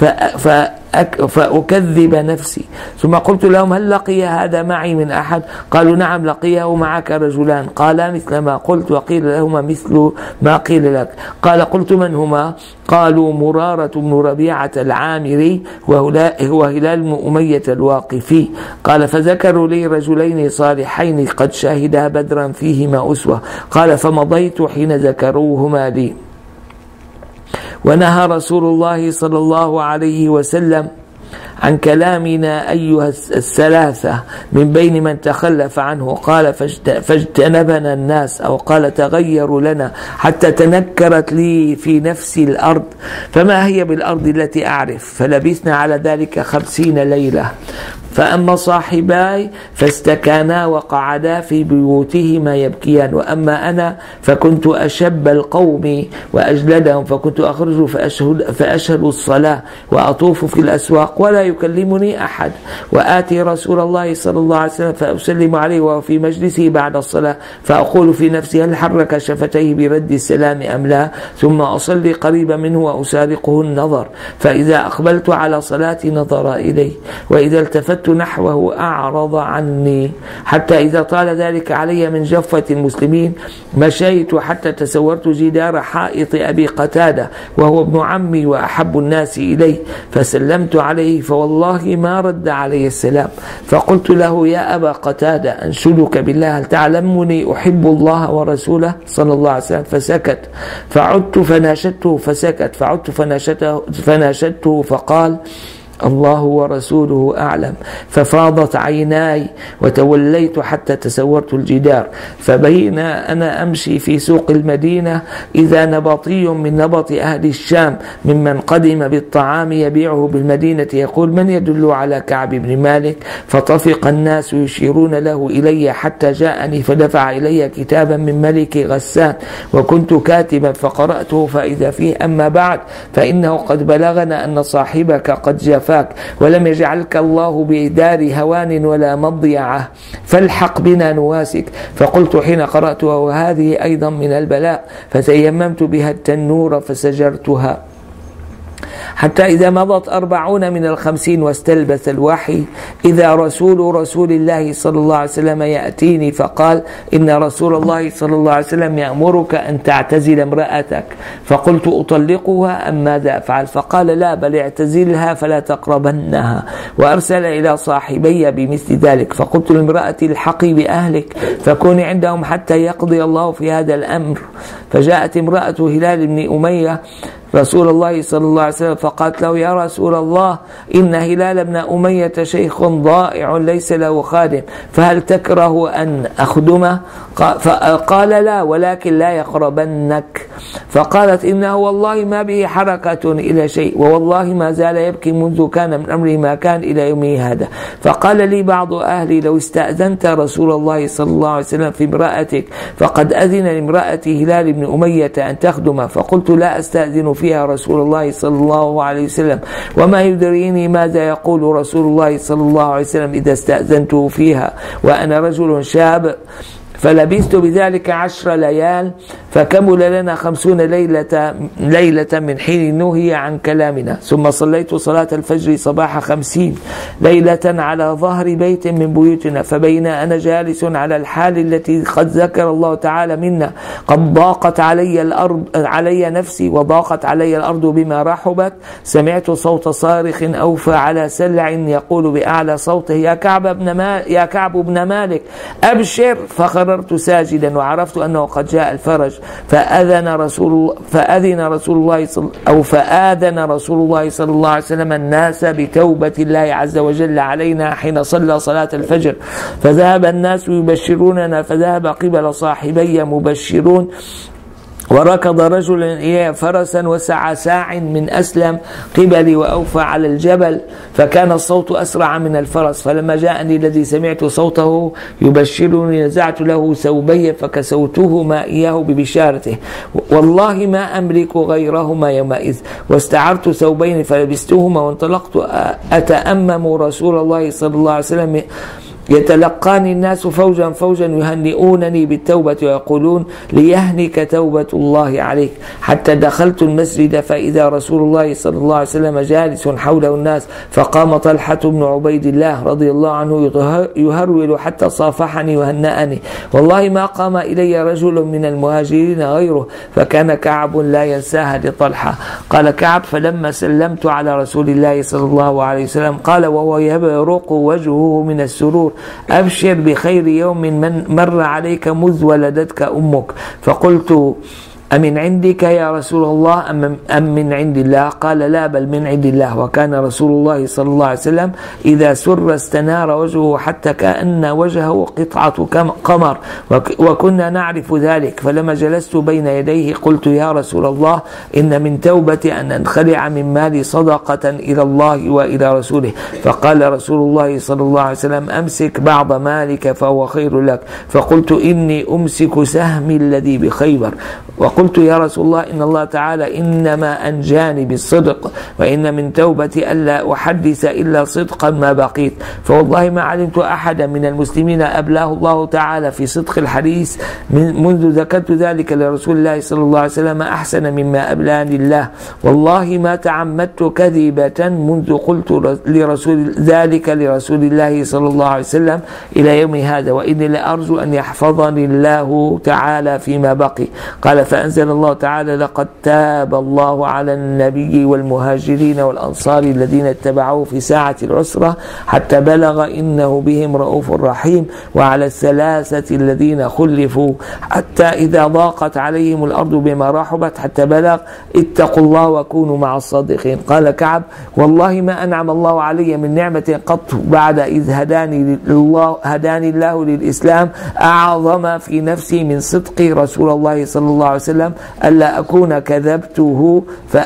فأكذب نفسي، ثم قلت لهم هل لقي هذا معي من أحد؟ قالوا نعم لقيه ومعك رجلان قالا مثل ما قلت، وقيل لهما مثل ما قيل لك. قال قلت من هما؟ قالوا مرارة بن ربيعة العامري وهو هلال بن أمية الواقفي. قال فذكروا لي رجلين صالحين قد شاهدا بدرا فيهما أسوة. قال فمضيت حين ذكروهما لي. ونهى رسول الله صلى الله عليه وسلم عن كلامنا أيها الثلاثة من بين من تخلف عنه. قال فاجتنبنا الناس، أو قال تغيروا لنا حتى تنكرت لي في نفسي الأرض فما هي بالأرض التي أعرف، فلبثنا على ذلك خمسين ليلة. فأما صاحباي فاستكانا وقعدا في بيوتهما يبكيان، وأما أنا فكنت أشب القوم وأجلدهم، فكنت أخرج فأشهد, فأشهد الصلاة وأطوف في الأسواق ولا يكلمني أحد، وآتي رسول الله صلى الله عليه وسلم فأسلم عليه وهو في مجلسه بعد الصلاة، فأقول في نفسي هل حرك شفتيه برد السلام أم لا، ثم أصلي قريبا منه وأسارقه النظر، فإذا أقبلت على صلاتي نظر إلي، وإذا التفت نحوه أعرض عني، حتى إذا طال ذلك علي من جفة المسلمين مشيت حتى تسورت جدار حائط أبي قتادة وهو ابن عمي وأحب الناس إلي، فسلمت عليه فوالله ما رد علي السلام، فقلت له يا أبا قتادة أنشدك بالله هل تعلمني أحب الله ورسوله صلى الله عليه وسلم؟ فسكت، فعدت فناشدته فسكت، فعدت فناشدته, فناشدته فقال الله ورسوله أعلم، ففاضت عيناي وتوليت حتى تسورت الجدار، فبين أنا أمشي في سوق المدينة إذا نبطي من نبط أهل الشام ممن قدم بالطعام يبيعه بالمدينة يقول من يدل على كعب بن مالك؟ فطفق الناس يشيرون له إلي حتى جاءني فدفع إلي كتابا من ملك غسان وكنت كاتبا فقرأته فإذا فيه أما بعد فإنه قد بلغنا أن صاحبك قد جفا ولم يجعلك الله بدار هوان ولا مضيعة فالحق بنا نواسك. فقلت حين قرأتها وهذه أيضا من البلاء، فتيممت بها التنور فسجرتها حتى إذا مضت أربعون من الخمسين واستلبث الوحي إذا رسول رسول الله صلى الله عليه وسلم يأتيني فقال إن رسول الله صلى الله عليه وسلم يأمرك أن تعتزل امرأتك. فقلت أطلقها أم ماذا أفعل؟ فقال لا بل اعتزلها فلا تقربنها، وأرسل إلى صاحبي بمثل ذلك. فقلت لامرأتي الحقي بأهلك فكوني عندهم حتى يقضي الله في هذا الأمر. فجاءت امرأة هلال بن أمية رسول الله صلى الله عليه وسلم فقالت له يا رسول الله إن هلال بن أمية شيخ ضائع ليس له خادم فهل تكره أن أخدمه؟ فقال لا ولكن لا يقربنك. فقالت إنه والله ما به حركة إلى شيء ووالله ما زال يبكي منذ كان من أمره ما كان إلى يومه هذا. فقال لي بعض أهلي لو استأذنت رسول الله صلى الله عليه وسلم في امرأتك فقد أذن لامرأة هلال بن أمية أن تخدمه. فقلت لا أستأذن فيها رسول الله صلى الله عليه وسلم وما يدريني ماذا يقول رسول الله صلى الله عليه وسلم إذا استأذنته فيها وأنا رجل شاب. فلبثت بذلك عشر ليال فكمل لنا خمسون ليلة, ليلة من حين نهي عن كلامنا. ثم صليت صلاة الفجر صباح خمسين ليلة على ظهر بيت من بيوتنا، فبين أنا جالس على الحال التي قد ذكر الله تعالى منا قد ضاقت علي الأرض علي نفسي وضاقت علي الأرض بما رحبت سمعت صوت صارخ أوفى على سلع يقول بأعلى صوته يا كعب بن مالك يا كعب بن مالك أبشر. فخررت ساجدا وعرفت أنه قد جاء الفرج. فأذن رسول فأذن رسول الله صل أو فآذن رسول الله صلى الله عليه وسلم الناس بتوبة الله عز وجل علينا حين صلى صلاة الفجر، فذهب الناس يبشروننا فذهب قبل صاحبي مبشرون وركض رجل إليه فرسا وسعى ساع من أسلم قبلي وأوفى على الجبل، فكان الصوت أسرع من الفرس، فلما جاءني الذي سمعت صوته يبشرني نزعت له ثوبي فكسوتهما إياه ببشارته، والله ما أملك غيرهما يومئذ، واستعرت ثوبين فلبستهما وانطلقت أتأمم رسول الله صلى الله عليه وسلم يتلقاني الناس فوجا فوجا يهنئونني بالتوبة ويقولون ليهنك توبة الله عليك، حتى دخلت المسجد فإذا رسول الله صلى الله عليه وسلم جالس حوله الناس، فقام طلحة بن عبيد الله رضي الله عنه يهرول حتى صافحني وهنأني، والله ما قام إلي رجل من المهاجرين غيره، فكان كعب لا ينساها لطلحة. قال كعب: فلما سلمت على رسول الله صلى الله عليه وسلم قال وهو يبرق وجهه من السرور: أبشر بخير يوم من مر عليك مذ ولدتك أمك. فقلت: أمن عندك يا رسول الله أم من عند الله؟ قال: لا، بل من عند الله. وكان رسول الله صلى الله عليه وسلم إذا سر استنار وجهه حتى كأن وجهه قطعة قمر، وكنا نعرف ذلك. فلما جلست بين يديه قلت: يا رسول الله، إن من توبتي أن أنخلع من مالي صدقة إلى الله وإلى رسوله. فقال رسول الله صلى الله عليه وسلم: أمسك بعض مالك فهو خير لك. فقلت: إني أمسك سهمي الذي بخيبر. وقلت: يا رسول الله، إن الله تعالى إنما أنجاني بالصدق، وإن من توبتي ألا أحدث إلا صدقا ما بقيت، فوالله ما علمت أحدا من المسلمين أبلاه الله تعالى في صدق الحديث منذ ذكرت ذلك لرسول الله صلى الله عليه وسلم أحسن مما أبلاني الله، والله ما تعمدت كذبة منذ قلت لرسول ذلك لرسول الله صلى الله عليه وسلم إلى يوم هذا، وإني لأرجو أن يحفظني الله تعالى فيما بقي. قال: فأنزل الله تعالى: لقد تاب الله على النبي والمهاجرين والأنصار الذين اتبعوه في ساعة العسرة حتى بلغ إنه بهم رؤوف رحيم، وعلى الثلاثة الذين خلفوا حتى إذا ضاقت عليهم الأرض بما رحبت حتى بلغ اتقوا الله وكونوا مع الصادقين. قال كعب: والله ما أنعم الله علي من نعمة قط بعد إذ هداني الله, هداني الله للإسلام أعظم في نفسي من صدق رسول الله صلى الله عليه وسلم ألا أكون كذبته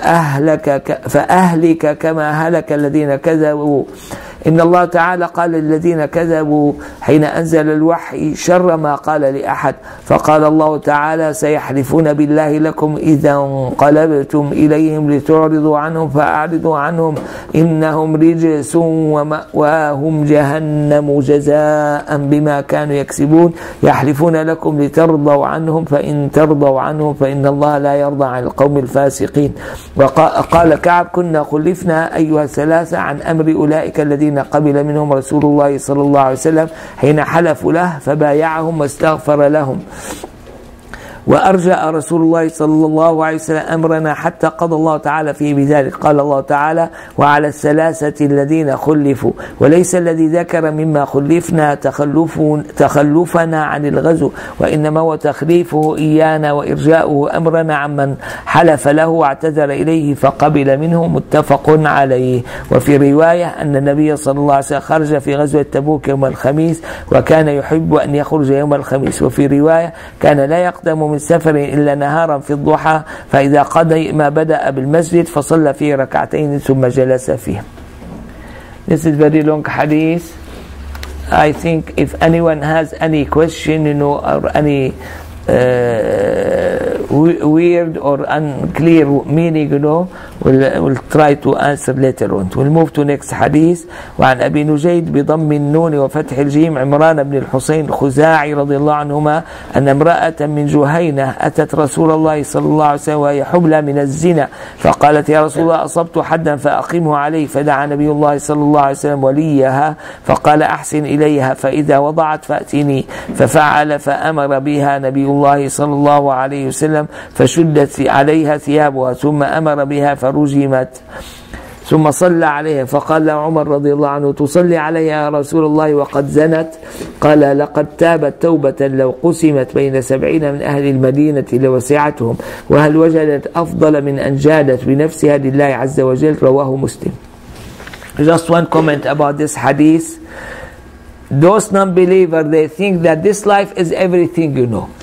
فأهلك, فأهلك كما هلك الذين كذبوا. إن الله تعالى قال للذين كذبوا حين أنزل الوحي شر ما قال لأحد، فقال الله تعالى: سيحلفون بالله لكم إذا انقلبتم إليهم لتعرضوا عنهم فأعرضوا عنهم إنهم رجس ومأواهم جهنم جزاء بما كانوا يكسبون، يحلفون لكم لترضوا عنهم فإن ترضوا عنهم فإن الله لا يرضى عن القوم الفاسقين. وقال كعب: كنا خلفنا أيها الثلاثة عن أمر أولئك الذين قبل منهم رسول الله صلى الله عليه وسلم حين حلفوا له فبايعهم واستغفر لهم، وأرجأ رسول الله صلى الله عليه وسلم أمرنا حتى قضى الله تعالى فيه بذلك. قال الله تعالى: وعلى الثلاثة الذين خلفوا، وليس الذي ذكر مما خلفنا تخلف تخلفنا عن الغزو، وإنما هو تخليفه إيانا وإرجاؤه أمرنا عمن حلف له واعتذر إليه فقبل منه، متفق عليه. وفي رواية أن النبي صلى الله عليه وسلم خرج في غزوة تبوك يوم الخميس وكان يحب أن يخرج يوم الخميس. وفي رواية كان لا يقدم من سفر إلا نهارا في الضحى، فإذا قضى ما بدأ بالمسجد فصلى فيه ركعتين ثم جلس فيه. This is very long hadith. I think if anyone has any question, you know, or any uh, weird or unclear meaning, you know, we'll, we'll try to answer later on. We'll move to next hadith. وعن أبي نجيد بضم النون وفتح الجيم عمران بن الحسين الخزاعي رضي الله عنهما أن امرأة من جهينة أتت رسول الله صلى الله عليه وسلم وهي حبلى من الزنا، فقالت: يا رسول الله، أصبت حدا فأقمه عليه. فدعا نبي الله صلى الله عليه وسلم وليها فقال: أحسن إليها، فإذا وضعت فأتني. ففعل، فأمر بها نبي الله صلى الله عليه وسلم فشدت عليها ثيابها، ثم أمر بها فرجمت، ثم صلى عليها. فقال عمر رضي الله عنه: تصلي عليها يا رسول الله وقد زنت؟ قال: لقد تابت توبة لو قسمت بين سبعين من أهل المدينة لوسعتهم، وهل وجدت أفضل من أن جادت بنفسها لله عز وجل. رواه مسلم. Just one comment about this hadith. Those non-believers, they think that this life is everything, you know.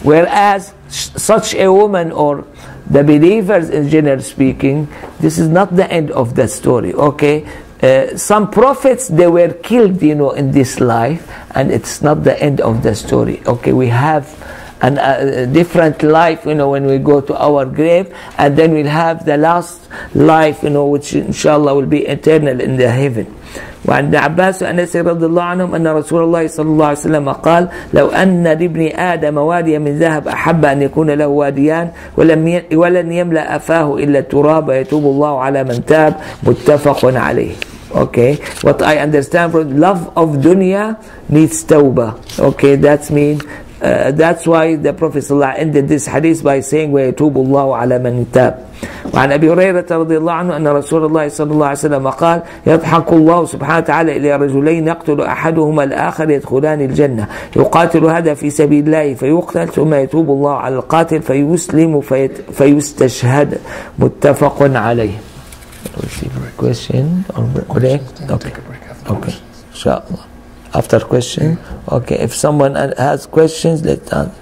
Whereas such a woman, or the believers in general speaking, this is not the end of the story, okay? Uh, some prophets, they were killed, you know, in this life, and it's not the end of the story, okay? We have an, a different life, you know, when we go to our grave, and then we'll have the last life, you know, which inshallah will be eternal in the heaven. وعن عباس وأنس رضي الله عنهم أن رسول الله صلى الله عليه وسلم قال لو أن لابن آدم واديا من ذهب أحب أن يكون له واديان ولم ولن يملأ أفاه إلا التراب ويتوب الله على من تاب متفق عليه. Okay, what I understand from love of dunya needs tawbah. Okay, that's mean uh, that's why the Prophet ﷺ ended this hadith by saying ويتوب الله على من تاب. وعن أبي هريرة رضي الله عنه أن رسول الله صلى الله عليه وسلم قال يضحك الله سبحانه وتعالى إلى رجلين يقتل أحدهما الآخر يدخلان الجنة يقاتل هذا في سبيل الله فيقتل ثم يتوب الله على القاتل فيسلم فيستشهد متفق عليه. Question or break? Okay. Okay. Inshallah. After question. Okay. If someone has questions, let's answer.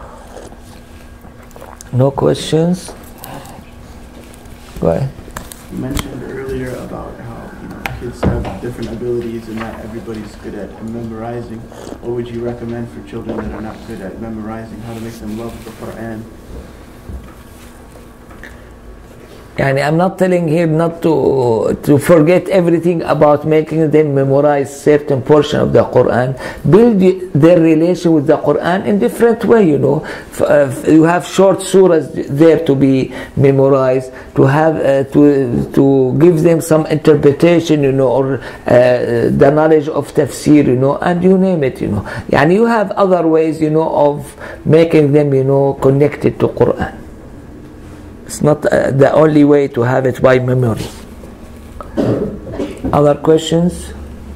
No questions? Go ahead. You mentioned earlier about how, you know, kids have different abilities and not everybody's good at memorizing. What would you recommend for children that are not good at memorizing? How to make them love the Quran? Yani I'm not telling here not to to forget everything about making them memorize certain portion of the Quran. Build their relation with the Quran in different way, you know. Uh, you have short surahs there to be memorized, to have uh, to to give them some interpretation, you know, or uh, the knowledge of tafsir, you know, and you name it, you know. Yani you have other ways, you know, of making them, you know, connected to Quran. It's not uh, the only way to have it by memory. Other questions?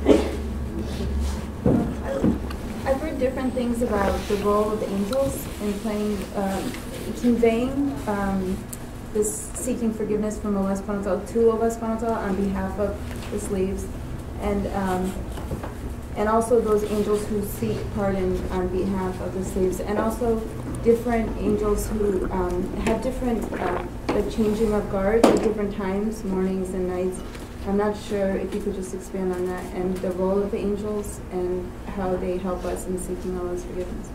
I've heard different things about the role of the angels in playing, um, conveying um, this seeking forgiveness from Allah subhanahu wa ta'ala to Allah subhanahu wa ta'ala on behalf of the slaves, and um, and also those angels who seek pardon on behalf of the slaves, and also different angels who um, have different uh, like changing of guard at different times, mornings and nights. I'm not sure if you could just expand on that and the role of the angels and how they help us in seeking Allah's forgiveness.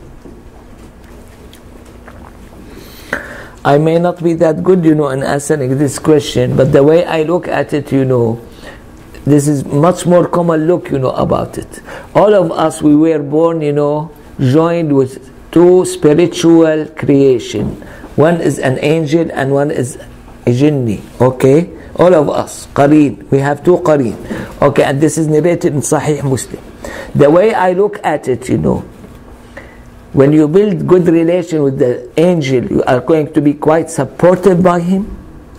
I may not be that good, you know, in answering this question, but the way I look at it, you know, this is much more common look, you know, about it. All of us, we were born, you know, joined with two spiritual creation. One is an angel and one is a jinni. Okay? All of us, qareen. We have two qareen. Okay, and this is narrated in Sahih Muslim. The way I look at it, you know, when you build good relation with the angel, you are going to be quite supported by him.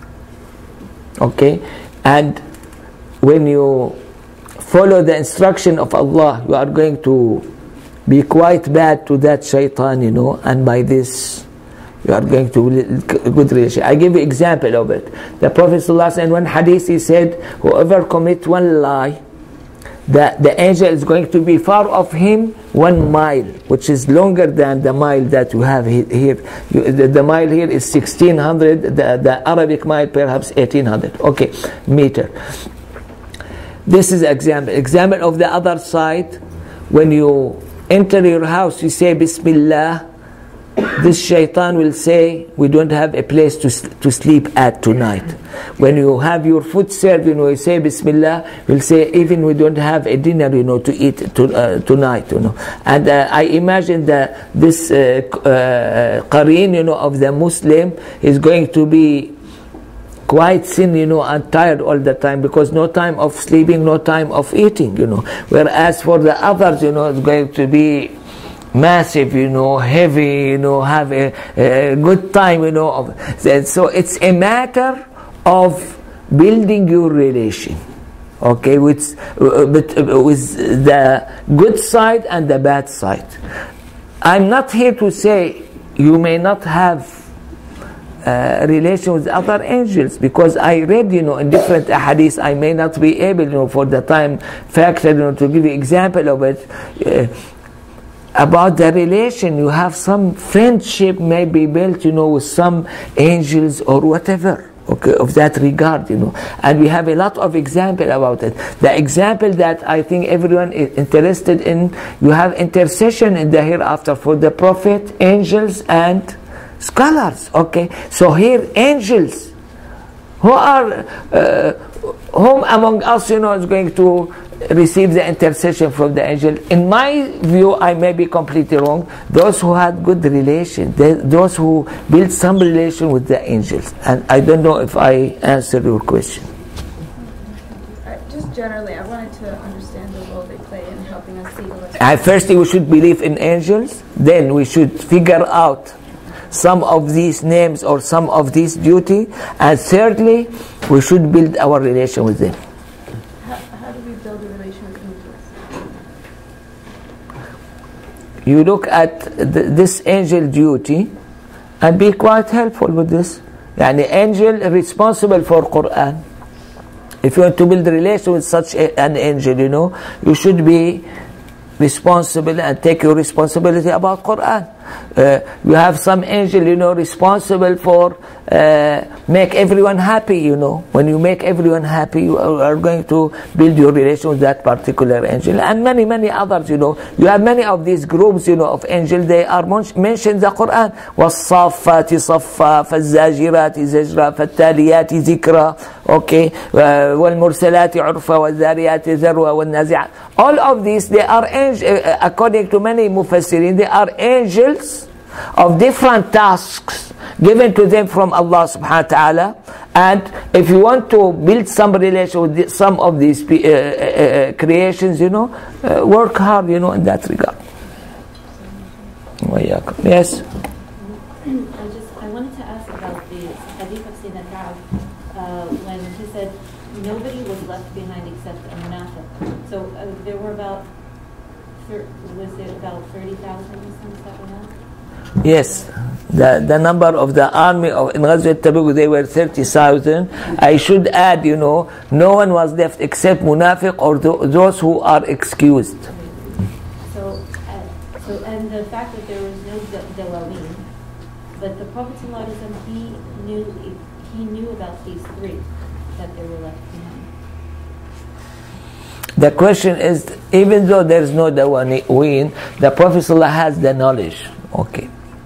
Okay? And when you follow the instruction of Allah, you are going to be quite bad to that shaitan, you know, and by this you are going to good relation. I give you example of it. The Prophet ﷺ in one hadith, he said, whoever commit one lie, the, the angel is going to be far of him one mile, which is longer than the mile that you have here. You, the, the mile here is sixteen hundred, the, the Arabic mile perhaps eighteen hundred. Okay, meter. This is example. Example of the other side, when you enter your house, you say Bismillah. This shaitan will say, we don't have a place to to sleep at tonight. When you have your food served, you know, you say Bismillah, will say, even we don't have a dinner, you know, to eat to, uh, tonight, you know. And uh, I imagine that this uh, uh, qareen, you know, of the Muslim is going to be quite thin, you know, and tired all the time, because no time of sleeping, no time of eating, you know. Whereas for the others, you know, it's going to be massive, you know, heavy, you know, have a, a good time, you know. Of, so it's a matter of building your relation, okay, with, with, with the good side and the bad side. I'm not here to say you may not have Uh, relation with other angels, because I read, you know, in different hadiths. I may not be able, you know, for the time factor, you know, to give you example of it. Uh, about the relation, you have some friendship may be built, you know, with some angels or whatever, okay, of that regard, you know. And we have a lot of example about it. The example that I think everyone is interested in, you have intercession in the hereafter for the prophet, angels, and scholars, okay. So here, angels, who are, uh, whom among us, you know, is going to receive the intercession from the angel? In my view, I may be completely wrong. Those who had good relation, they, those who built some relation with the angels. And I don't know if I answered your question. Uh, just generally, I wanted to understand the role they play in helping us see the rest. And firstly, we should believe in angels. Then we should figure out some of these names or some of these duty. And thirdly, we should build our relation with them. You look at the, this angel duty and be quite helpful with this. Yani angel responsible for Quran. If you want to build a relation with such a, an angel, you know, you should be responsible and take your responsibility about Quran. Uh, you have some angel, you know, responsible for uh, make everyone happy, you know. When you make everyone happy, you are, are going to build your relation with that particular angel. And many, many others, you know. You have many of these groups, you know, of angels. They are mentioned in the Quran. وَالصَّافَّاتِ صَفًّا فَالزَّاجِرَاتِ زَجْرًا فَالتَّالِيَاتِ ذِكْرًا. Okay. وَالْمُرْسَلَاتِ عُرْفًا وَالذَّارِيَاتِ ذَرْوًا وَالنَّازِعَاتِ. All of these, they are angels, according to many mufassirin, they are angels of different tasks given to them from Allah subhanahu wa ta'ala. And if you want to build some relation with some of these uh, uh, creations, you know, uh, work hard, you know, in that regard. Yes? I just, I wanted to ask about the hadith of Sayyidina Ka'ab, uh, when he said nobody was left behind except a munafiq. So uh, there were about, was it about thirty thousand Muslims that went out? Yes, the the number of the army of in Ghazwat Tabuk, they were thirty thousand. I should add, you know, no one was left except munafiq or th- those who are excused. So, uh, so and the fact that there was no dawaween, but the Prophet ﷺ, he knew he knew about these three that they were left behind. The question is, even though there is no dawaween, the Prophet ﷺ has the knowledge. Okay.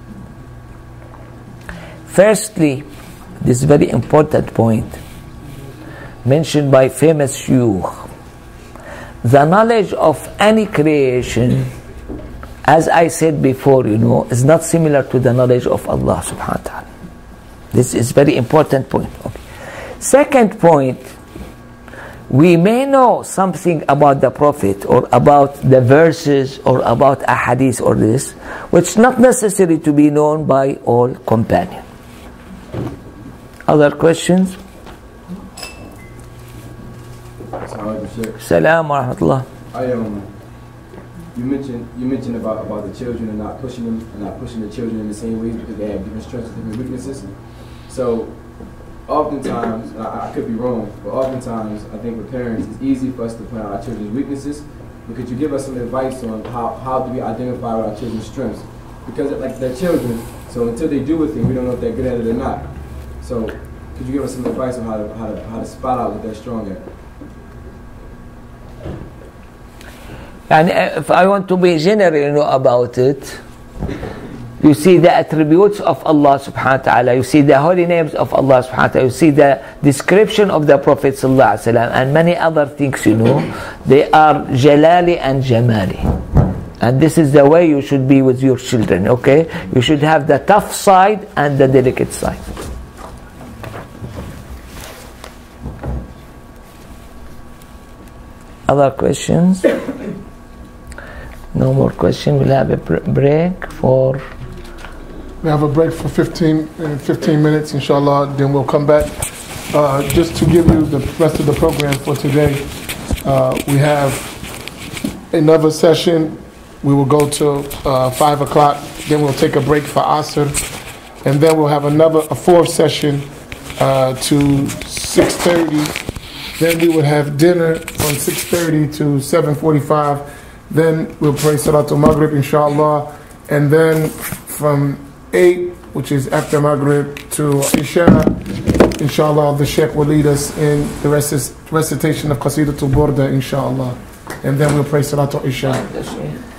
Firstly, this very important point mentioned by famous shuyukh. The knowledge of any creation, as I said before, you know, is not similar to the knowledge of Allah subhanahu wa ta'ala. This is very important point. Okay. Second point, we may know something about the Prophet or about the verses or about a hadith or this, which is not necessary to be known by all companions. Other questions? Salam wa rahmatullah. I um, you mentioned you mentioned about, about the children and not pushing them and not pushing the children in the same ways because they have different strengths and different weaknesses. So oftentimes, and I, I could be wrong, but oftentimes I think with parents it's easy for us to point out our children's weaknesses. But could you give us some advice on how, how do we identify what our children's strengths? Because like they're children, so until they do a thing, we don't know if they're good at it or not. So could you give us some advice on how to how to, how to spot out what they're strong at? And if I want to be general, you know, about it, you see the attributes of Allah subhanahu wa ta'ala, you see the holy names of Allah subhanahu wa ta'ala, you see the description of the Prophet sallallahu alaihi wasallam, and many other things, you know, they are jalali and jamali. And this is the way you should be with your children, okay? You should have the tough side and the delicate side. Other questions? No more questions. We'll have a break for... We have a break for fifteen, uh, fifteen minutes, inshallah. Then we'll come back. Uh, just to give you the rest of the program for today, uh, we have another session. We will go to uh, five o'clock. Then we'll take a break for Asr. And then we'll have another, a fourth session uh, to six thirty. Then we would have dinner from six thirty to seven forty-five. Then we'll pray Salatul Maghrib, inshallah. And then from eight, which is after Maghrib, to Isha, inshallah, the Sheikh will lead us in the recit- recitation of Qasidatul Burda, inshallah. And then we'll pray Salatul Isha.